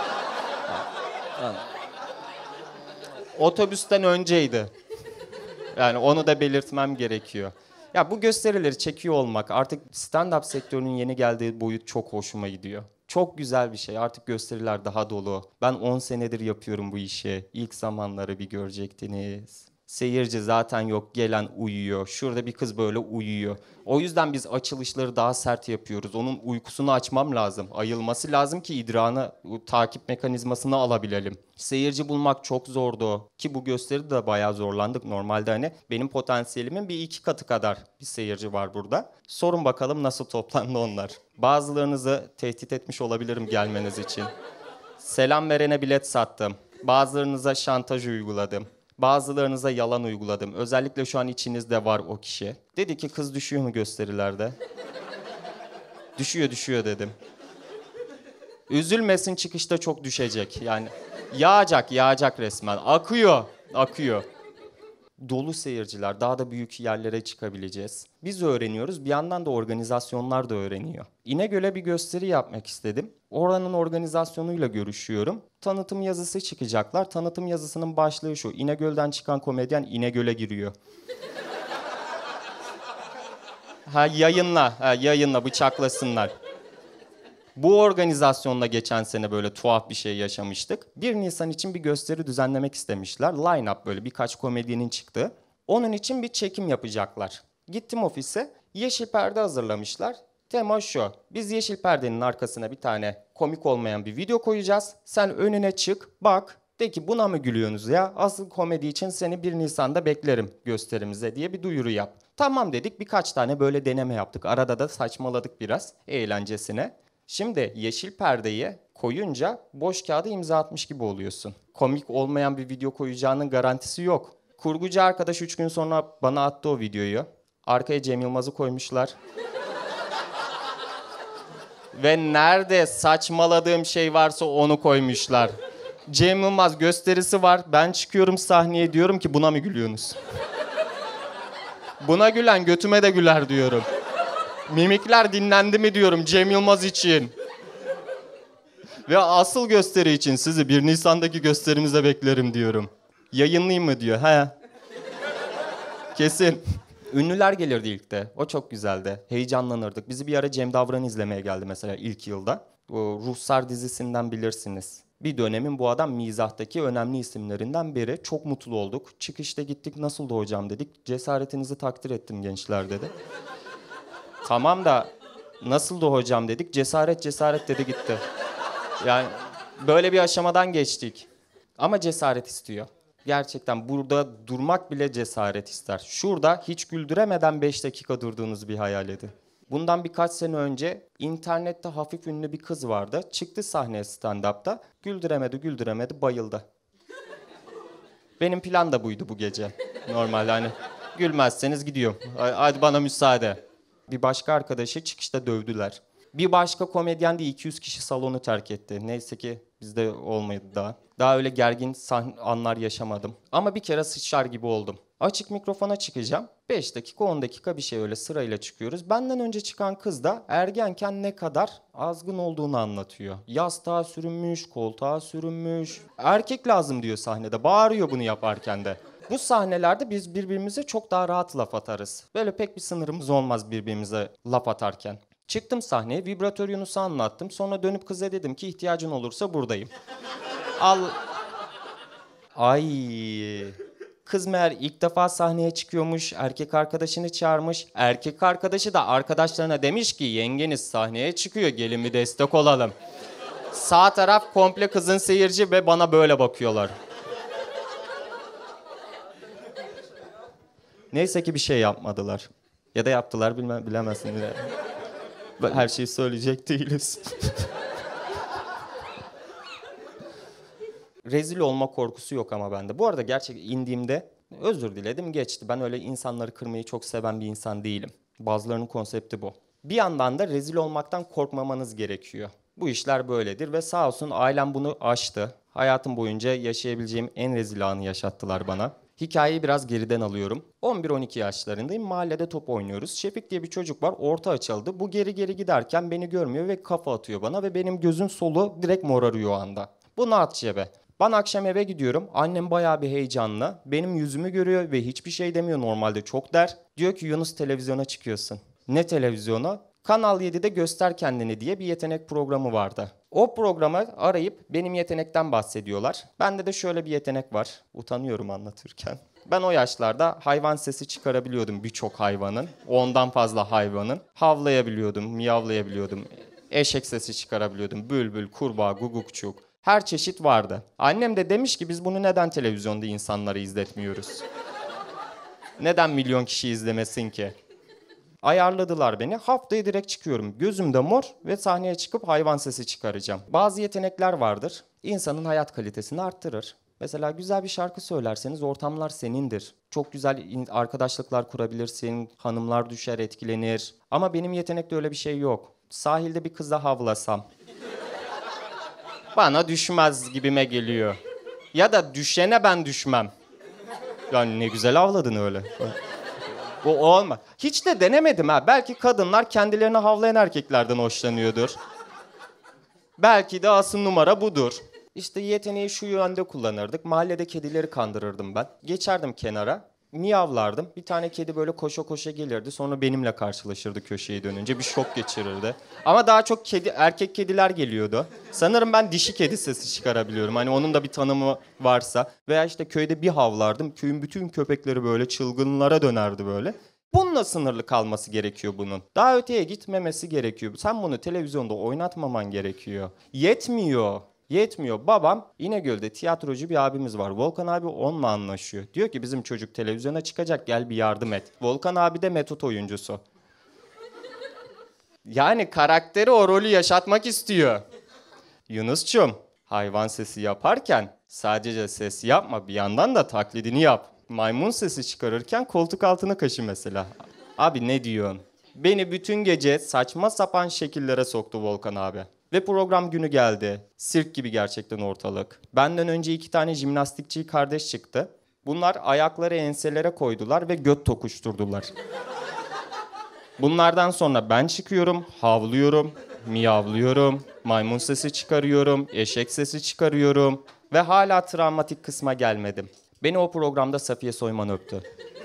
Otobüsten önceydi. Yani onu da belirtmem gerekiyor. Ya bu gösterileri çekiyor olmak, artık stand-up sektörünün yeni geldiği boyut çok hoşuma gidiyor. Çok güzel bir şey. Artık gösteriler daha dolu. Ben on senedir yapıyorum bu işi. İlk zamanları bir görecektiniz. Seyirci zaten yok, gelen uyuyor. Şurada bir kız böyle uyuyor. O yüzden biz açılışları daha sert yapıyoruz. Onun uykusunu açmam lazım. Ayılması lazım ki idrarını, takip mekanizmasını alabilelim. Seyirci bulmak çok zordu. Ki bu gösteride de bayağı zorlandık. Normalde hani benim potansiyelimin bir iki katı kadar bir seyirci var burada. Sorun bakalım nasıl toplandı onlar. Bazılarınızı tehdit etmiş olabilirim gelmeniz için. Selam verene bilet sattım. Bazılarınıza şantaj uyguladım. Bazılarınıza yalan uyguladım. Özellikle şu an içinizde var o kişi. Dedi ki kız düşüyor mu gösterilerde? Düşüyor düşüyor dedim. Üzülmesin çıkışta çok düşecek. Yani yağacak yağacak resmen. Akıyor akıyor. Dolu seyirciler, daha da büyük yerlere çıkabileceğiz. Biz öğreniyoruz, bir yandan da organizasyonlar da öğreniyor. İnegöl'e bir gösteri yapmak istedim. Oranın organizasyonuyla görüşüyorum. Tanıtım yazısı çıkacaklar. Tanıtım yazısının başlığı şu: İnegöl'den çıkan komedyen İnegöl'e giriyor. Ha yayınla, ha, yayınla bıçaklasınlar. Bu organizasyonla geçen sene böyle tuhaf bir şey yaşamıştık. bir Nisan için bir gösteri düzenlemek istemişler. Line-up böyle birkaç komedyenin çıktı. Onun için bir çekim yapacaklar. Gittim ofise, yeşil perde hazırlamışlar. Tema şu: biz yeşil perdenin arkasına bir tane komik olmayan bir video koyacağız. Sen önüne çık, bak, de ki buna mı gülüyorsunuz ya? Asıl komedi için seni bir Nisan'da beklerim gösterimize diye bir duyuru yap. Tamam dedik, birkaç tane böyle deneme yaptık. Arada da saçmaladık biraz eğlencesine. Şimdi yeşil perdeyi koyunca boş kağıda imza atmış gibi oluyorsun. Komik olmayan bir video koyacağının garantisi yok. Kurgucu arkadaş üç gün sonra bana attı o videoyu. Arkaya Cem Yılmaz'ı koymuşlar. Ve nerede saçmaladığım şey varsa onu koymuşlar. Cem Yılmaz gösterisi var. Ben çıkıyorum sahneye, diyorum ki buna mı gülüyorsunuz? Buna gülen götüme de güler diyorum. Mimikler dinlendi mi diyorum Cem Yılmaz için. Ve asıl gösteri için sizi bir Nisan'daki gösterimize beklerim diyorum. Yayınlayayım mı diyor. He. Kesin. Ünlüler gelirdi ilk de. O çok güzeldi. Heyecanlanırdık. Bizi bir ara Cem Davran izlemeye geldi mesela ilk yılda. O Ruhsar dizisinden bilirsiniz. Bir dönemin bu adam mizahtaki önemli isimlerinden biri. Çok mutlu olduk. Çıkışta gittik, nasıldı hocam dedik. Cesaretinizi takdir ettim gençler dedi. Tamam da nasıldı hocam dedik. Cesaret cesaret dedi gitti. Yani böyle bir aşamadan geçtik. Ama cesaret istiyor. Gerçekten burada durmak bile cesaret ister. Şurada hiç güldüremeden beş dakika durduğunuzu bir hayal edin. Bundan birkaç sene önce internette hafif ünlü bir kız vardı. Çıktı sahneye stand-up'ta. Güldüremedi, güldüremedi, bayıldı. Benim plan da buydu bu gece. Normalde hani gülmezseniz gidiyorum. Hadi bana müsaade. Bir başka arkadaşı çıkışta dövdüler. Bir başka komedyen de iki yüz kişi salonu terk etti. Neyse ki bizde olmadı daha. Daha öyle gergin sahn- anlar yaşamadım. Ama bir kere sıçrar gibi oldum. Açık mikrofona çıkacağım. beş dakika on dakika bir şey öyle sırayla çıkıyoruz. Benden önce çıkan kız da ergenken ne kadar azgın olduğunu anlatıyor. Yastığa sürünmüş, koltuğa sürünmüş. Erkek lazım diyor sahnede. Bağırıyor bunu yaparken de. Bu sahnelerde biz birbirimize çok daha rahat laf atarız. Böyle pek bir sınırımız olmaz birbirimize laf atarken. Çıktım sahneye, vibratör Yunus'u anlattım. Sonra dönüp kıza dedim ki ihtiyacın olursa buradayım. Al. Ay. Kız meğer ilk defa sahneye çıkıyormuş, erkek arkadaşını çağırmış. Erkek arkadaşı da arkadaşlarına demiş ki yengeniz sahneye çıkıyor, gelin bir destek olalım. Sağ taraf komple kızın seyirci ve bana böyle bakıyorlar. Neyse ki bir şey yapmadılar. Ya da yaptılar bilmem, bilemezsin. Her şeyi söyleyecek değiliz. Rezil olma korkusu yok ama bende. Bu arada gerçek indiğimde özür diledim geçti. Ben öyle insanları kırmayı çok seven bir insan değilim. Bazılarının konsepti bu. Bir yandan da rezil olmaktan korkmamanız gerekiyor. Bu işler böyledir ve sağ olsun ailem bunu aştı. Hayatım boyunca yaşayabileceğim en rezil anı yaşattılar bana. Hikayeyi biraz geriden alıyorum. on bir on iki yaşlarındayım. Mahallede top oynuyoruz. Şefik diye bir çocuk var. Orta açıldı. Bu geri geri giderken beni görmüyor ve kafa atıyor bana ve benim gözüm solu direkt morarıyor o anda. Bu ne at cebe? Ben akşam eve gidiyorum. Annem bayağı bir heyecanlı. Benim yüzümü görüyor ve hiçbir şey demiyor. Normalde çok der. Diyor ki Yunus televizyona çıkıyorsun. Ne televizyonu? Kanal yedide Göster Kendini diye bir yetenek programı vardı. O programı arayıp benim yetenekten bahsediyorlar. Bende de şöyle bir yetenek var. Utanıyorum anlatırken. Ben o yaşlarda hayvan sesi çıkarabiliyordum birçok hayvanın. Ondan fazla hayvanın. Havlayabiliyordum, miyavlayabiliyordum. Eşek sesi çıkarabiliyordum. Bülbül, kurbağa, gugukçuk. Her çeşit vardı. Annem de demiş ki biz bunu neden televizyonda insanlara izletmiyoruz? Neden milyon kişi izlemesin ki? Ayarladılar beni. Haftaya direkt çıkıyorum. Gözümde mor ve sahneye çıkıp hayvan sesi çıkaracağım. Bazı yetenekler vardır. İnsanın hayat kalitesini arttırır. Mesela güzel bir şarkı söylerseniz ortamlar senindir. Çok güzel arkadaşlıklar kurabilirsin. Hanımlar düşer, etkilenir. Ama benim yetenekte öyle bir şey yok. Sahilde bir kızla havlasam bana düşmez gibime geliyor. Ya da düşene ben düşmem. Yani ne güzel avladın öyle. O olma. Hiç de denemedim ha. Belki kadınlar kendilerini havlayan erkeklerden hoşlanıyordur. Belki de asıl numara budur. İşte yeteneği şu yönde kullanırdık. Mahallede kedileri kandırırdım ben. Geçerdim kenara. Miyavlardım. Bir tane kedi böyle koşa koşa gelirdi. Sonra benimle karşılaşırdı köşeyi dönünce. Bir şok geçirirdi. Ama daha çok kedi, erkek kediler geliyordu. Sanırım ben dişi kedi sesi çıkarabiliyorum. Hani onun da bir tanımı varsa. Veya işte köyde bir havlardım. Köyün bütün köpekleri böyle çılgınlara dönerdi böyle. Bununla sınırlı kalması gerekiyor bunun. Daha öteye gitmemesi gerekiyor. Sen bunu televizyonda oynatmaman gerekiyor. Yetmiyor. Yetmiyor. Babam İnegöl'de tiyatrocu bir abimiz var. Volkan abi onunla anlaşıyor. Diyor ki bizim çocuk televizyona çıkacak gel bir yardım et. Volkan abi de metot oyuncusu. Yani karakteri o rolü yaşatmak istiyor. Yunus'cum hayvan sesi yaparken sadece ses yapma bir yandan da taklidini yap. Maymun sesi çıkarırken koltuk altına kaşı mesela. Abi ne diyorsun? Beni bütün gece saçma sapan şekillere soktu Volkan abi. Ve program günü geldi. Sirk gibi gerçekten ortalık. Benden önce iki tane jimnastikçi kardeş çıktı. Bunlar ayakları enselere koydular ve göt tokuşturdular. Bunlardan sonra ben çıkıyorum, havlıyorum, miyavlıyorum, maymun sesi çıkarıyorum, eşek sesi çıkarıyorum ve hala travmatik kısma gelmedim. Beni o programda Safiye Soyman öptü.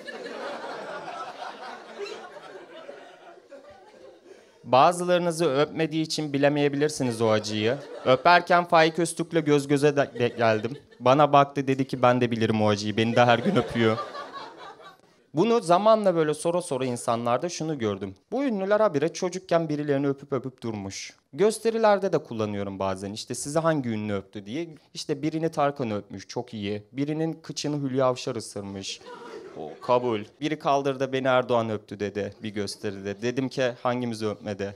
Bazılarınızı öpmediği için bilemeyebilirsiniz o acıyı. Öperken Faik Öztürk'le göz göze de geldim. Bana baktı dedi ki ben de bilirim o acıyı. Beni de her gün öpüyor. Bunu zamanla böyle sonra sonra insanlarda şunu gördüm. Bu ünlüler habire çocukken birilerini öpüp öpüp durmuş. Gösterilerde de kullanıyorum bazen. İşte sizi hangi ünlü öptü diye. İşte birini Tarkan öpmüş çok iyi. Birinin kıçını Hülya Avşar ısırmış. O kabul. Biri kaldırdı beni Erdoğan öptü dedi bir gösteride. Dedim ki hangimizi öpmedi?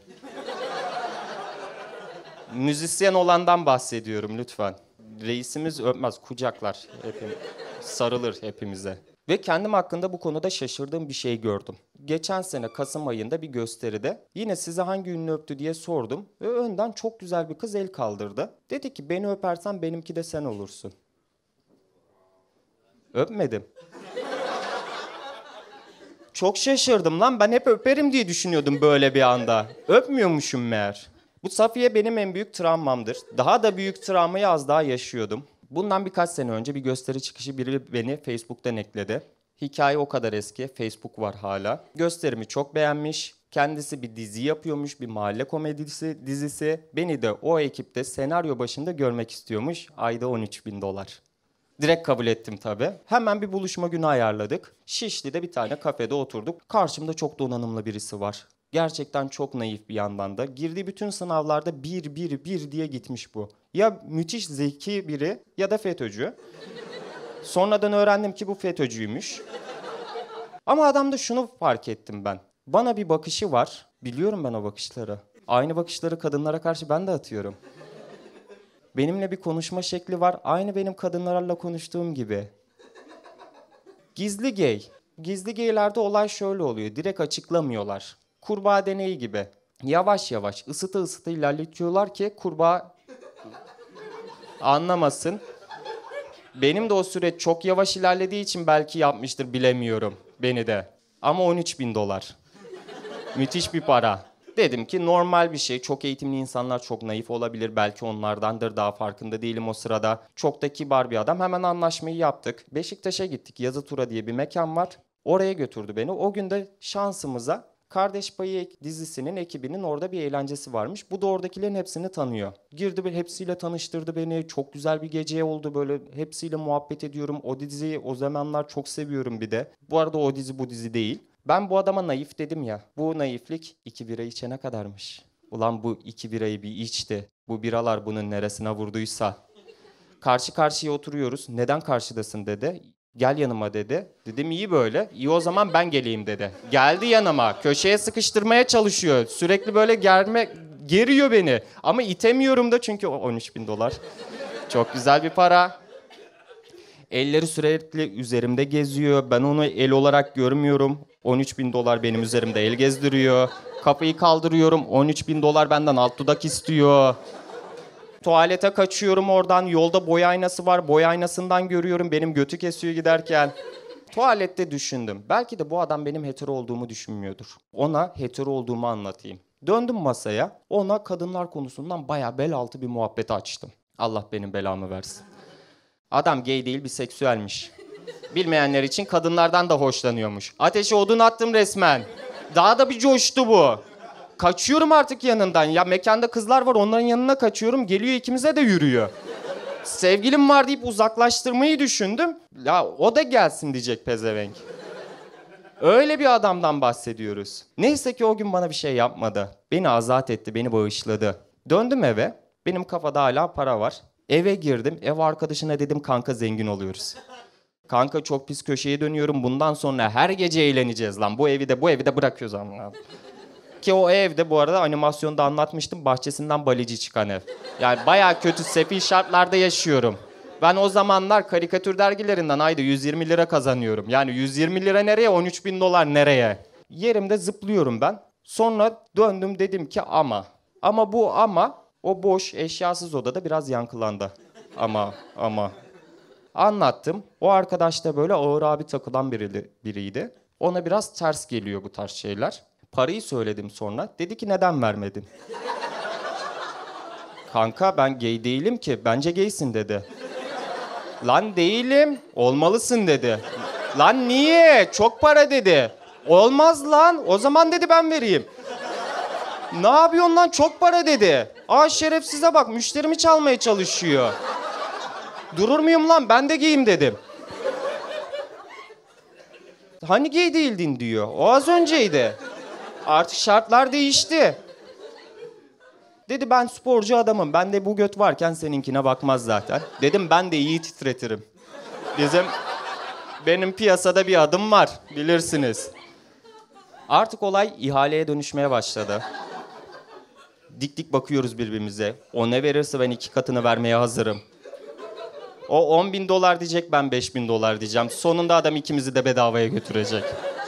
Müzisyen olandan bahsediyorum lütfen. Reisimiz öpmez, kucaklar. Hepim, sarılır hepimize. Ve kendim hakkında bu konuda şaşırdığım bir şey gördüm. Geçen sene Kasım ayında bir gösteride yine size hangi ünlü öptü diye sordum. Ve önden çok güzel bir kız el kaldırdı. Dedi ki beni öpersen benimki de sen olursun. Öpmedim. Çok şaşırdım lan. Ben hep öperim diye düşünüyordum böyle bir anda. Öpmüyormuşum meğer. Bu Safiye benim en büyük travmamdır. Daha da büyük travmayı az daha yaşıyordum. Bundan birkaç sene önce bir gösteri çıkışı biri beni Facebook'tan ekledi. Hikaye o kadar eski. Facebook var hala. Gösterimi çok beğenmiş. Kendisi bir dizi yapıyormuş. Bir mahalle komedisi dizisi. Beni de o ekipte senaryo başında görmek istiyormuş. Ayda on üç bin dolar. Direkt kabul ettim tabii. Hemen bir buluşma günü ayarladık. Şişli'de bir tane kafede oturduk. Karşımda çok donanımlı birisi var. Gerçekten çok naif bir yandan da. Girdiği bütün sınavlarda bir, bir, bir diye gitmiş bu. Ya müthiş zeki biri ya da FETÖ'cü. Sonradan öğrendim ki bu FETÖ'cüymüş. Ama adamda şunu fark ettim ben. Bana bir bakışı var. Biliyorum ben o bakışları. Aynı bakışları kadınlara karşı ben de atıyorum. Benimle bir konuşma şekli var. Aynı benim kadınlarla konuştuğum gibi. Gizli gay. Gizli gaylerde olay şöyle oluyor. Direkt açıklamıyorlar. Kurbağa deneyi gibi. Yavaş yavaş ısıta ısıta ilerletiyorlar ki kurbağa anlamasın. Benim de o süreç çok yavaş ilerlediği için belki yapmıştır, bilemiyorum beni de. Ama on üç bin dolar. Müthiş bir para. Dedim ki normal bir şey. Çok eğitimli insanlar çok naif olabilir. Belki onlardandır, daha farkında değilim o sırada. Çok da kibar bir adam. Hemen anlaşmayı yaptık. Beşiktaş'a gittik. Yazı Tura diye bir mekan var. Oraya götürdü beni. O gün de şansımıza Kardeş Payı dizisinin ekibinin orada bir eğlencesi varmış. Bu da oradakilerin hepsini tanıyor. Girdi, hepsiyle tanıştırdı beni. Çok güzel bir gece oldu böyle. Hepsiyle muhabbet ediyorum. O diziyi o zamanlar çok seviyorum bir de. Bu arada o dizi bu dizi değil. Ben bu adama naif dedim ya. Bu naiflik iki bira içene kadarmış. Ulan bu iki birayı bir içti. Bu biralar bunun neresine vurduysa. Karşı karşıya oturuyoruz. Neden karşıdasın dedi. Gel yanıma dedi. Dedim iyi böyle. İyi o zaman ben geleyim dedi. Geldi yanıma. Köşeye sıkıştırmaya çalışıyor. Sürekli böyle germe, geriyor beni. Ama itemiyorum da çünkü on üç bin dolar. Çok güzel bir para. Elleri sürekli üzerimde geziyor. Ben onu el olarak görmüyorum. on üç bin dolar benim üzerimde el gezdiriyor. Kafayı kaldırıyorum. on üç bin dolar benden alt dudak istiyor. Tuvalete kaçıyorum oradan. Yolda boy aynası var. Boy aynasından görüyorum. Benim götü kesiyor giderken. Tuvalette düşündüm. Belki de bu adam benim hetero olduğumu düşünmüyordur. Ona hetero olduğumu anlatayım. Döndüm masaya. Ona kadınlar konusundan bayağı bel altı bir muhabbet açtım. Allah benim belamı versin. Adam gay değil, biseksüelmiş. Bilmeyenler için kadınlardan da hoşlanıyormuş. Ateşe odun attım resmen. Daha da bir coştu bu. Kaçıyorum artık yanından. Ya mekanda kızlar var, onların yanına kaçıyorum. Geliyor ikimize de yürüyor. Sevgilim var deyip uzaklaştırmayı düşündüm. Ya o da gelsin diyecek pezevenk. Öyle bir adamdan bahsediyoruz. Neyse ki o gün bana bir şey yapmadı. Beni azat etti, beni bağışladı. Döndüm eve. Benim kafada hala para var. Eve girdim. Ev arkadaşına dedim kanka zengin oluyoruz. Kanka çok pis köşeye dönüyorum. Bundan sonra her gece eğleneceğiz lan. Bu evi de bu evi de bırakıyoruz ama. Ki o evde bu arada animasyonda anlatmıştım. Bahçesinden balici çıkan ev. Yani bayağı kötü sefil şartlarda yaşıyorum. Ben o zamanlar karikatür dergilerinden ayda yüz yirmi lira kazanıyorum. Yani yüz yirmi lira nereye, on üç bin dolar nereye? Yerimde zıplıyorum ben. Sonra döndüm dedim ki ama. Ama bu ama o boş eşyasız odada biraz yankılandı. Ama ama. Anlattım. O arkadaş da böyle ağır abi takılan biri, biriydi. Ona biraz ters geliyor bu tarz şeyler. Parayı söyledim sonra. Dedi ki neden vermedin? Kanka ben gay değilim ki. Bence gaysin dedi. Lan değilim. Olmalısın dedi. Lan niye? Çok para dedi. Olmaz lan. O zaman dedi ben vereyim. Ne yapıyorsun lan? Çok para dedi. Aa şerefsize bak. Müşterimi çalmaya çalışıyor. Durur muyum lan? Ben de gayim dedim. Hani gay değildin diyor. O az önceydi. Artık şartlar değişti. Dedi ben sporcu adamım. Ben de bu göt varken seninkine bakmaz zaten. Dedim ben de iyi titretirim. Bizim benim piyasada bir adım var. Bilirsiniz. Artık olay ihaleye dönüşmeye başladı. Dik dik bakıyoruz birbirimize. O ne verirse ben iki katını vermeye hazırım. O on bin dolar diyecek, ben beş bin dolar diyeceğim. Sonunda adam ikimizi de bedavaya götürecek.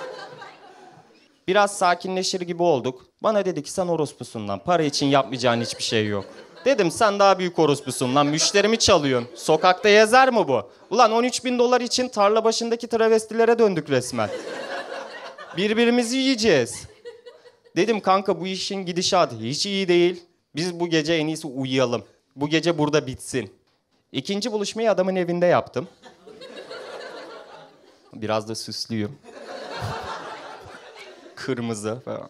Biraz sakinleşir gibi olduk. Bana dedi ki sen orospusun lan. Para için yapmayacağın hiçbir şey yok. Dedim sen daha büyük orospusun lan. Müşterimi çalıyorsun. Sokakta yazar mı bu? Ulan on üç bin dolar için tarla başındaki travestilere döndük resmen. Birbirimizi yiyeceğiz. Dedim kanka bu işin gidişatı hiç iyi değil. Biz bu gece en iyisi uyuyalım. Bu gece burada bitsin. İkinci buluşmayı adamın evinde yaptım. Biraz da süslüyüm. Kırmızı falan.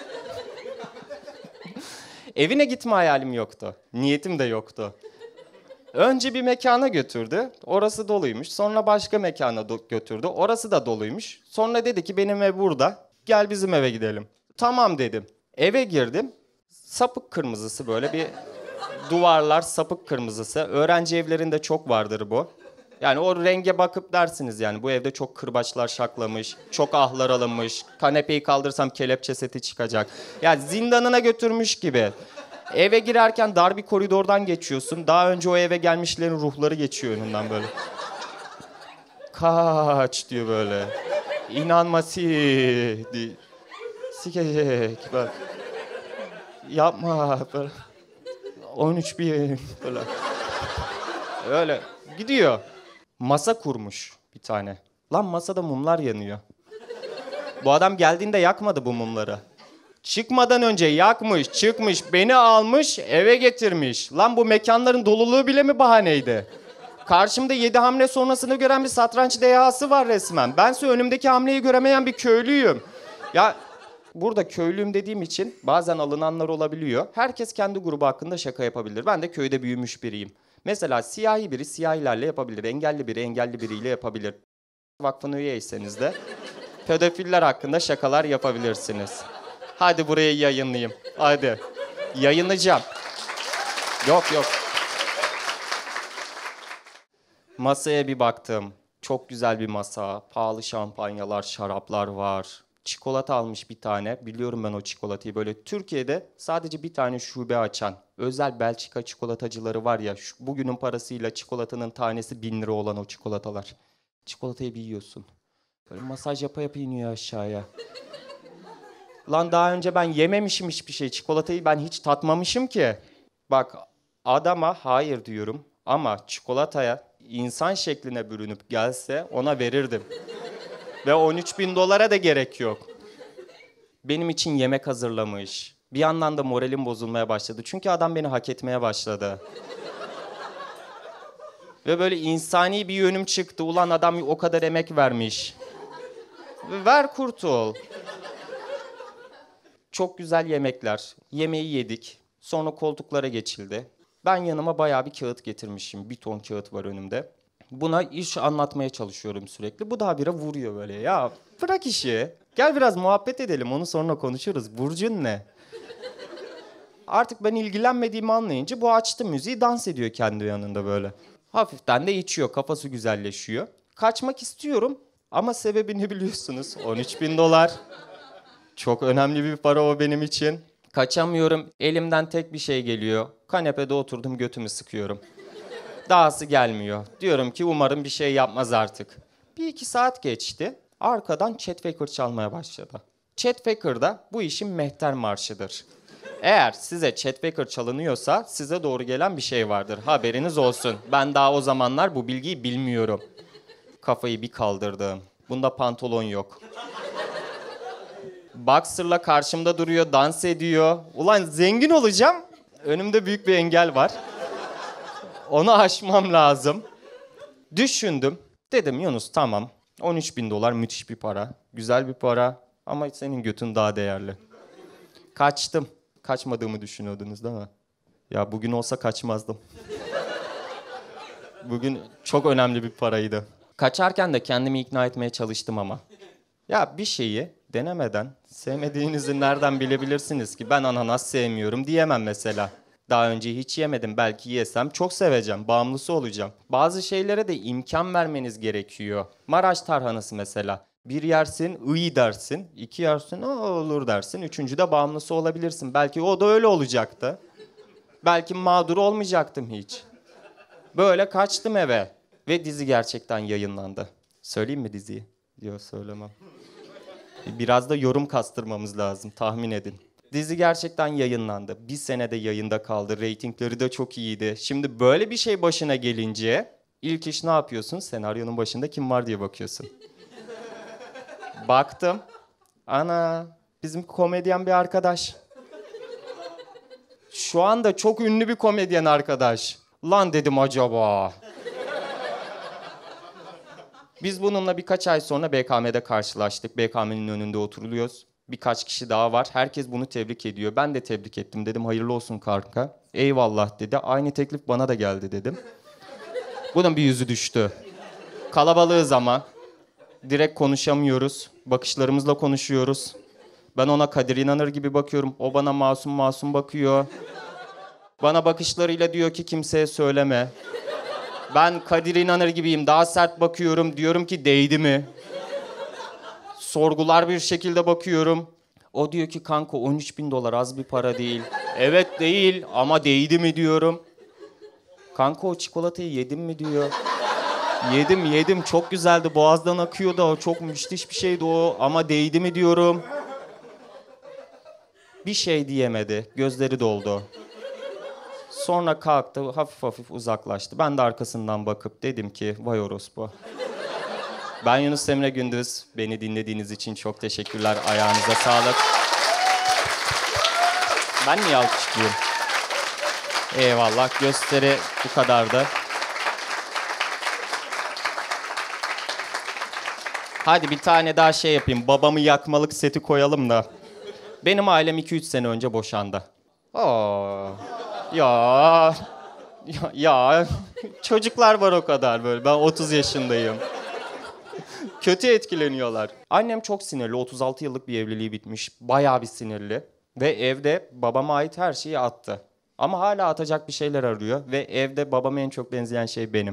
Evine gitme hayalim yoktu. Niyetim de yoktu. Önce bir mekana götürdü. Orası doluymuş. Sonra başka mekana do- götürdü. Orası da doluymuş. Sonra dedi ki benim ev burada. Gel bizim eve gidelim. Tamam dedim. Eve girdim. Sapık kırmızısı böyle bir duvarlar sapık kırmızısı. Öğrenci evlerinde çok vardır bu. Yani o renge bakıp dersiniz yani bu evde çok kırbaçlar şaklamış, çok ahlar alınmış, kanepeyi kaldırsam kelepçe seti çıkacak. Yani zindanına götürmüş gibi. Eve girerken dar bir koridordan geçiyorsun. Daha önce o eve gelmişlerin ruhları geçiyor önünden böyle. Kaç diyor böyle. İnanması diye. Sikecek böyle. Yapma böyle. on üç bin böyle. Öyle gidiyor. Masa kurmuş bir tane. Lan masada mumlar yanıyor. Bu adam geldiğinde yakmadı bu mumları. Çıkmadan önce yakmış, çıkmış, beni almış, eve getirmiş. Lan bu mekanların doluluğu bile mi bahaneydi? Karşımda yedi hamle sonrasını gören bir satranç dehası var resmen. Bense önümdeki hamleyi göremeyen bir köylüyüm. Ya burada köylüyüm dediğim için bazen alınanlar olabiliyor. Herkes kendi grubu hakkında şaka yapabilir. Ben de köyde büyümüş biriyim. Mesela siyahi biri siyahilerle yapabilir, engelli biri engelli biriyle yapabilir. Vakfına üyeyseniz de pedofiller hakkında şakalar yapabilirsiniz. Hadi burayı yayınlayayım. Hadi. Yayınlayacağım. Yok yok. Masaya bir baktım. Çok güzel bir masa. Pahalı şampanyalar, şaraplar var. Çikolata almış bir tane. Biliyorum ben o çikolatayı. Böyle Türkiye'de sadece bir tane şube açan özel Belçika çikolatacıları var ya. Şu, bugünün parasıyla çikolatanın tanesi bin lira olan o çikolatalar. Çikolatayı bir yiyorsun. Böyle masaj yapa yapa iniyor aşağıya. Lan daha önce ben yememişim hiçbir şey. Çikolatayı ben hiç tatmamışım ki. Bak adama hayır diyorum ama çikolataya insan şekline bürünüp gelse ona verirdim. Ve on üç bin dolara da gerek yok. Benim için yemek hazırlamış. Bir yandan da moralim bozulmaya başladı. Çünkü adam beni hak etmeye başladı. Ve böyle insani bir yönüm çıktı. Ulan adam o kadar emek vermiş. Ver kurtul. Çok güzel yemekler. Yemeği yedik. Sonra koltuklara geçildi. Ben yanıma bayağı bir kağıt getirmişim. Bir ton kağıt var önümde. Buna iş anlatmaya çalışıyorum sürekli. Bu da habire vuruyor böyle. Ya bırak işi. Gel biraz muhabbet edelim. Onu sonra konuşuruz. Burcun ne? Artık ben ilgilenmediğimi anlayınca bu açtı müziği, dans ediyor kendi yanında böyle. Hafiften de içiyor. Kafası güzelleşiyor. Kaçmak istiyorum ama sebebini biliyorsunuz. on üç bin dolar. Çok önemli bir para o benim için. Kaçamıyorum. Elimden tek bir şey geliyor. Kanepede oturdum, götümü sıkıyorum. Dahası gelmiyor. Diyorum ki umarım bir şey yapmaz artık. Bir iki saat geçti. Arkadan Chet Faker çalmaya başladı. Chet Faker da bu işin mehter marşıdır. Eğer size Chet Faker çalınıyorsa size doğru gelen bir şey vardır. Haberiniz olsun. Ben daha o zamanlar bu bilgiyi bilmiyorum. Kafayı bir kaldırdım. Bunda pantolon yok. Boxer'la karşımda duruyor, dans ediyor. Ulan zengin olacağım. Önümde büyük bir engel var. Onu aşmam lazım. Düşündüm. Dedim Yunus tamam. on üç bin dolar müthiş bir para. Güzel bir para. Ama senin götün daha değerli. Kaçtım. Kaçmadığımı düşünüyordunuz değil mi? Ya bugün olsa kaçmazdım. Bugün çok önemli bir paraydı. Kaçarken de kendimi ikna etmeye çalıştım ama. Ya bir şeyi denemeden sevmediğinizi nereden bilebilirsiniz ki? Ben ananas sevmiyorum diyemem mesela. Daha önce hiç yemedim. Belki yesem çok seveceğim. Bağımlısı olacağım. Bazı şeylere de imkan vermeniz gerekiyor. Maraş tarhanası mesela. Bir yersin, iyi dersin. İki yersin, o olur dersin. Üçüncüde bağımlısı olabilirsin. Belki o da öyle olacaktı. Belki mağdur olmayacaktım hiç. Böyle kaçtım eve. Ve dizi gerçekten yayınlandı. Söyleyeyim mi diziyi? Yok söylemem. Biraz da yorum kastırmamız lazım. Tahmin edin. Dizi gerçekten yayınlandı. Bir senede yayında kaldı. Reytingleri de çok iyiydi. Şimdi böyle bir şey başına gelince ilk iş ne yapıyorsun? Senaryonun başında kim var diye bakıyorsun. Baktım. Ana bizim komedyen bir arkadaş. Şu anda çok ünlü bir komedyen arkadaş. Lan dedim acaba. Biz bununla birkaç ay sonra B K M'de karşılaştık. B K M'nin önünde oturuluyoruz. Birkaç kişi daha var. Herkes bunu tebrik ediyor. Ben de tebrik ettim. Dedim hayırlı olsun kanka. Eyvallah dedi. Aynı teklif bana da geldi dedim. Bunun bir yüzü düştü. Kalabalığız ama. Direkt konuşamıyoruz. Bakışlarımızla konuşuyoruz. Ben ona Kadir İnanır gibi bakıyorum. O bana masum masum bakıyor. Bana bakışlarıyla diyor ki kimseye söyleme. Ben Kadir İnanır gibiyim. Daha sert bakıyorum. Diyorum ki değdi mi? Sorgular bir şekilde bakıyorum. O diyor ki kanka on üç bin dolar az bir para değil. Evet değil ama değdi mi diyorum. Kanka o çikolatayı yedin mi diyor. Yedim yedim çok güzeldi, boğazdan akıyordu, o çok müthiş bir şeydi o ama değdi mi diyorum. Bir şey diyemedi, gözleri doldu. Sonra kalktı, hafif hafif uzaklaştı. Ben de arkasından bakıp dedim ki vay orospu. Ben Yunus Emre Gündüz. Beni dinlediğiniz için çok teşekkürler. Ayağınıza sağlık. Ben niye alkışlıyorum? Eyvallah. Gösteri bu kadardı. Hadi bir tane daha şey yapayım. Babamı yakmalık seti koyalım da. Benim ailem iki üç sene önce boşandı. Aa, ya, ya, ya. Çocuklar var o kadar böyle. Ben otuz yaşındayım. Kötü etkileniyorlar. Annem çok sinirli. otuz altı yıllık bir evliliği bitmiş. Bayağı bir sinirli. Ve evde babama ait her şeyi attı. Ama hala atacak bir şeyler arıyor. Ve evde babama en çok benzeyen şey benim.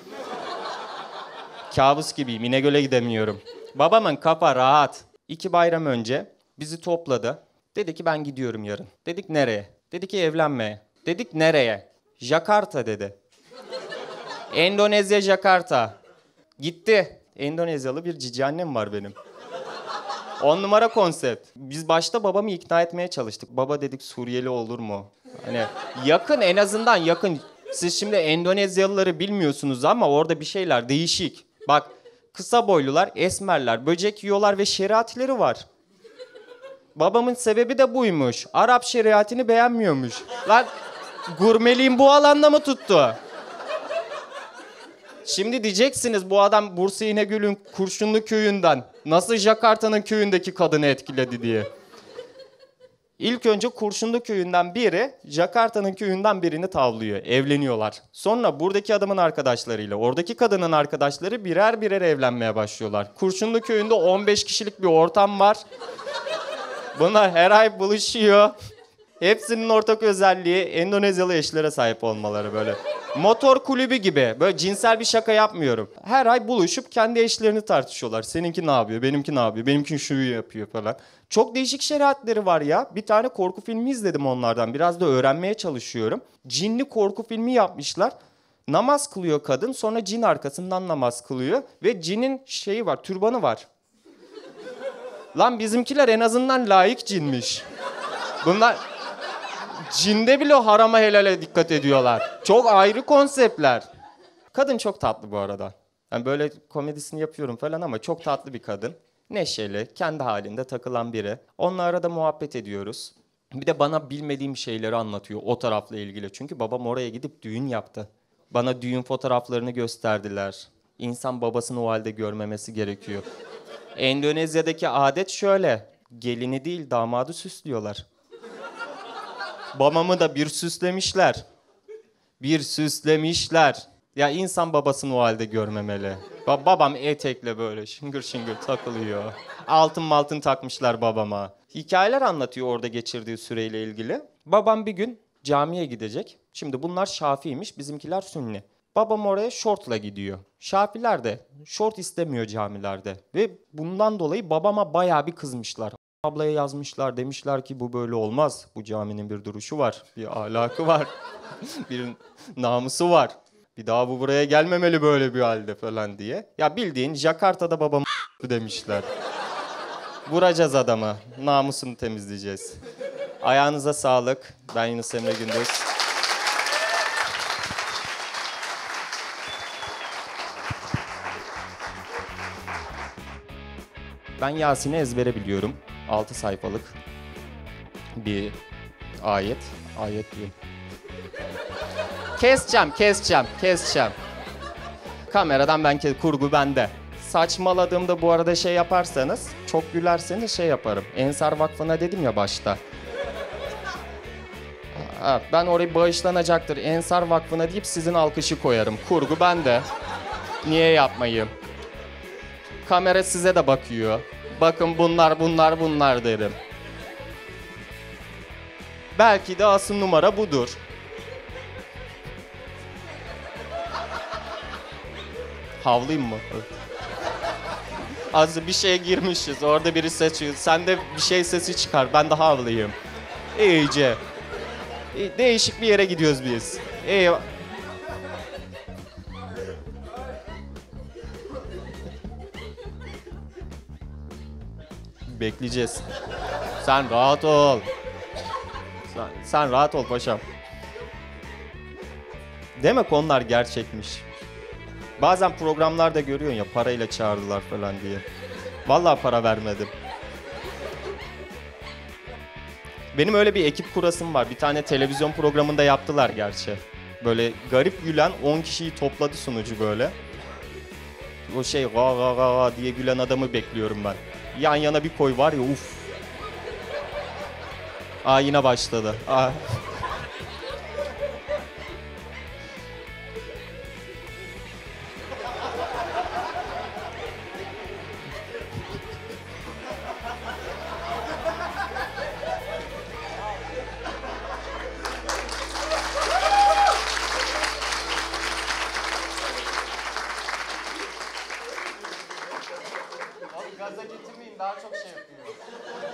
Kabus gibiyim. İnegöl'e gidemiyorum. Babamın kafa rahat. İki bayram önce bizi topladı. Dedi ki ben gidiyorum yarın. Dedik nereye? Dedi ki evlenmeye. Dedik nereye? Jakarta dedi. Endonezya Jakarta. Gitti. Endonezyalı bir cici annem var benim. On numara konsept. Biz başta babamı ikna etmeye çalıştık. Baba dedik Suriyeli olur mu? Hani yakın, en azından yakın. Siz şimdi Endonezyalıları bilmiyorsunuz ama orada bir şeyler değişik. Bak kısa boylular, esmerler, böcek yiyorlar ve şeriatleri var. Babamın sebebi de buymuş. Arap şeriatini beğenmiyormuş. Lan gurmeliğin bu alanda mı tuttu? Şimdi diyeceksiniz bu adam Bursa İnegöl'ün Kurşunlu köyünden nasıl Jakarta'nın köyündeki kadını etkiledi diye. İlk önce Kurşunlu köyünden biri Jakarta'nın köyünden birini tavlıyor. Evleniyorlar. Sonra buradaki adamın arkadaşlarıyla oradaki kadının arkadaşları birer birer evlenmeye başlıyorlar. Kurşunlu köyünde on beş kişilik bir ortam var. Bunlar her ay buluşuyor. Hepsinin ortak özelliği Endonezyalı eşlere sahip olmaları böyle. Motor kulübü gibi. Böyle cinsel bir şaka yapmıyorum. Her ay buluşup kendi eşlerini tartışıyorlar. Seninki ne yapıyor, benimki ne yapıyor, benimki şuyu yapıyor falan. Çok değişik şeriatleri var ya. Bir tane korku filmi izledim onlardan. Biraz da öğrenmeye çalışıyorum. Cinli korku filmi yapmışlar. Namaz kılıyor kadın, sonra cin arkasından namaz kılıyor. Ve cinin şeyi var, türbanı var. Lan bizimkiler en azından layık cinmiş. Bunlar... Cinde bile harama helale dikkat ediyorlar. Çok ayrı konseptler. Kadın çok tatlı bu arada. Yani böyle komedisini yapıyorum falan ama çok tatlı bir kadın. Neşeli, kendi halinde takılan biri. Onunla arada muhabbet ediyoruz. Bir de bana bilmediğim şeyleri anlatıyor o tarafla ilgili. Çünkü babam oraya gidip düğün yaptı. Bana düğün fotoğraflarını gösterdiler. İnsan babasını o halde görmemesi gerekiyor. Endonezya'daki adet şöyle. Gelini değil damadı süslüyorlar. Babamı da bir süslemişler. Bir süslemişler. Ya insan babasını o halde görmemeli. Ba- babam etekle böyle şıngır şıngır takılıyor. Altın maltın takmışlar babama. Hikayeler anlatıyor orada geçirdiği süreyle ilgili. Babam bir gün camiye gidecek. Şimdi bunlar Şafi'ymiş, bizimkiler Sünni. Babam oraya şortla gidiyor. Şafiler de şort istemiyor camilerde. Ve bundan dolayı babama bayağı bir kızmışlar. Ablaya yazmışlar, demişler ki bu böyle olmaz. Bu caminin bir duruşu var, bir ahlakı var, bir namusu var. Bir daha bu buraya gelmemeli böyle bir halde falan diye. Ya bildiğin Jakarta'da babam demişler. Vuracağız adamı, namusunu temizleyeceğiz. Ayağınıza sağlık. Ben Yunus Emre Gündüz. Ben Yasin'i ezbere biliyorum. altı sayfalık bir ayet. Ayet diyeyim. Keseceğim, keseceğim, keseceğim. Kameradan ben kes, kurgu bende. Saçmaladığımda bu arada şey yaparsanız, çok gülerseniz şey yaparım. Ensar Vakfı'na dedim ya başta. Ha, ben orayı bağışlanacaktır. Ensar Vakfı'na deyip sizin alkışı koyarım. Kurgu bende. Niye yapmayayım? Kamera size de bakıyor. Bakın bunlar, bunlar, bunlar derim. Belki de asıl numara budur. Havlayayım mı? Az bir şeye girmişiz. Orada biri seçiyor. Sen de bir şey sesi çıkar. Ben de havlayayım. İyice. İyi, değişik bir yere gidiyoruz biz. İyi. Bekleyeceğiz. Sen rahat ol. Sen, sen rahat ol paşam. Demek onlar gerçekmiş. Bazen programlarda görüyorsun ya, parayla çağırdılar falan diye. Vallahi para vermedim. Benim öyle bir ekip kurasım var. Bir tane televizyon programında yaptılar gerçi. Böyle garip gülen on kişiyi topladı sunucu böyle. O şey ga ga ga ga diye gülen adamı bekliyorum ben. Yan yana bir koy var ya, uf. Aa, yine başladı. Aa. Gaza getirmeyin, daha çok şey yapıyor.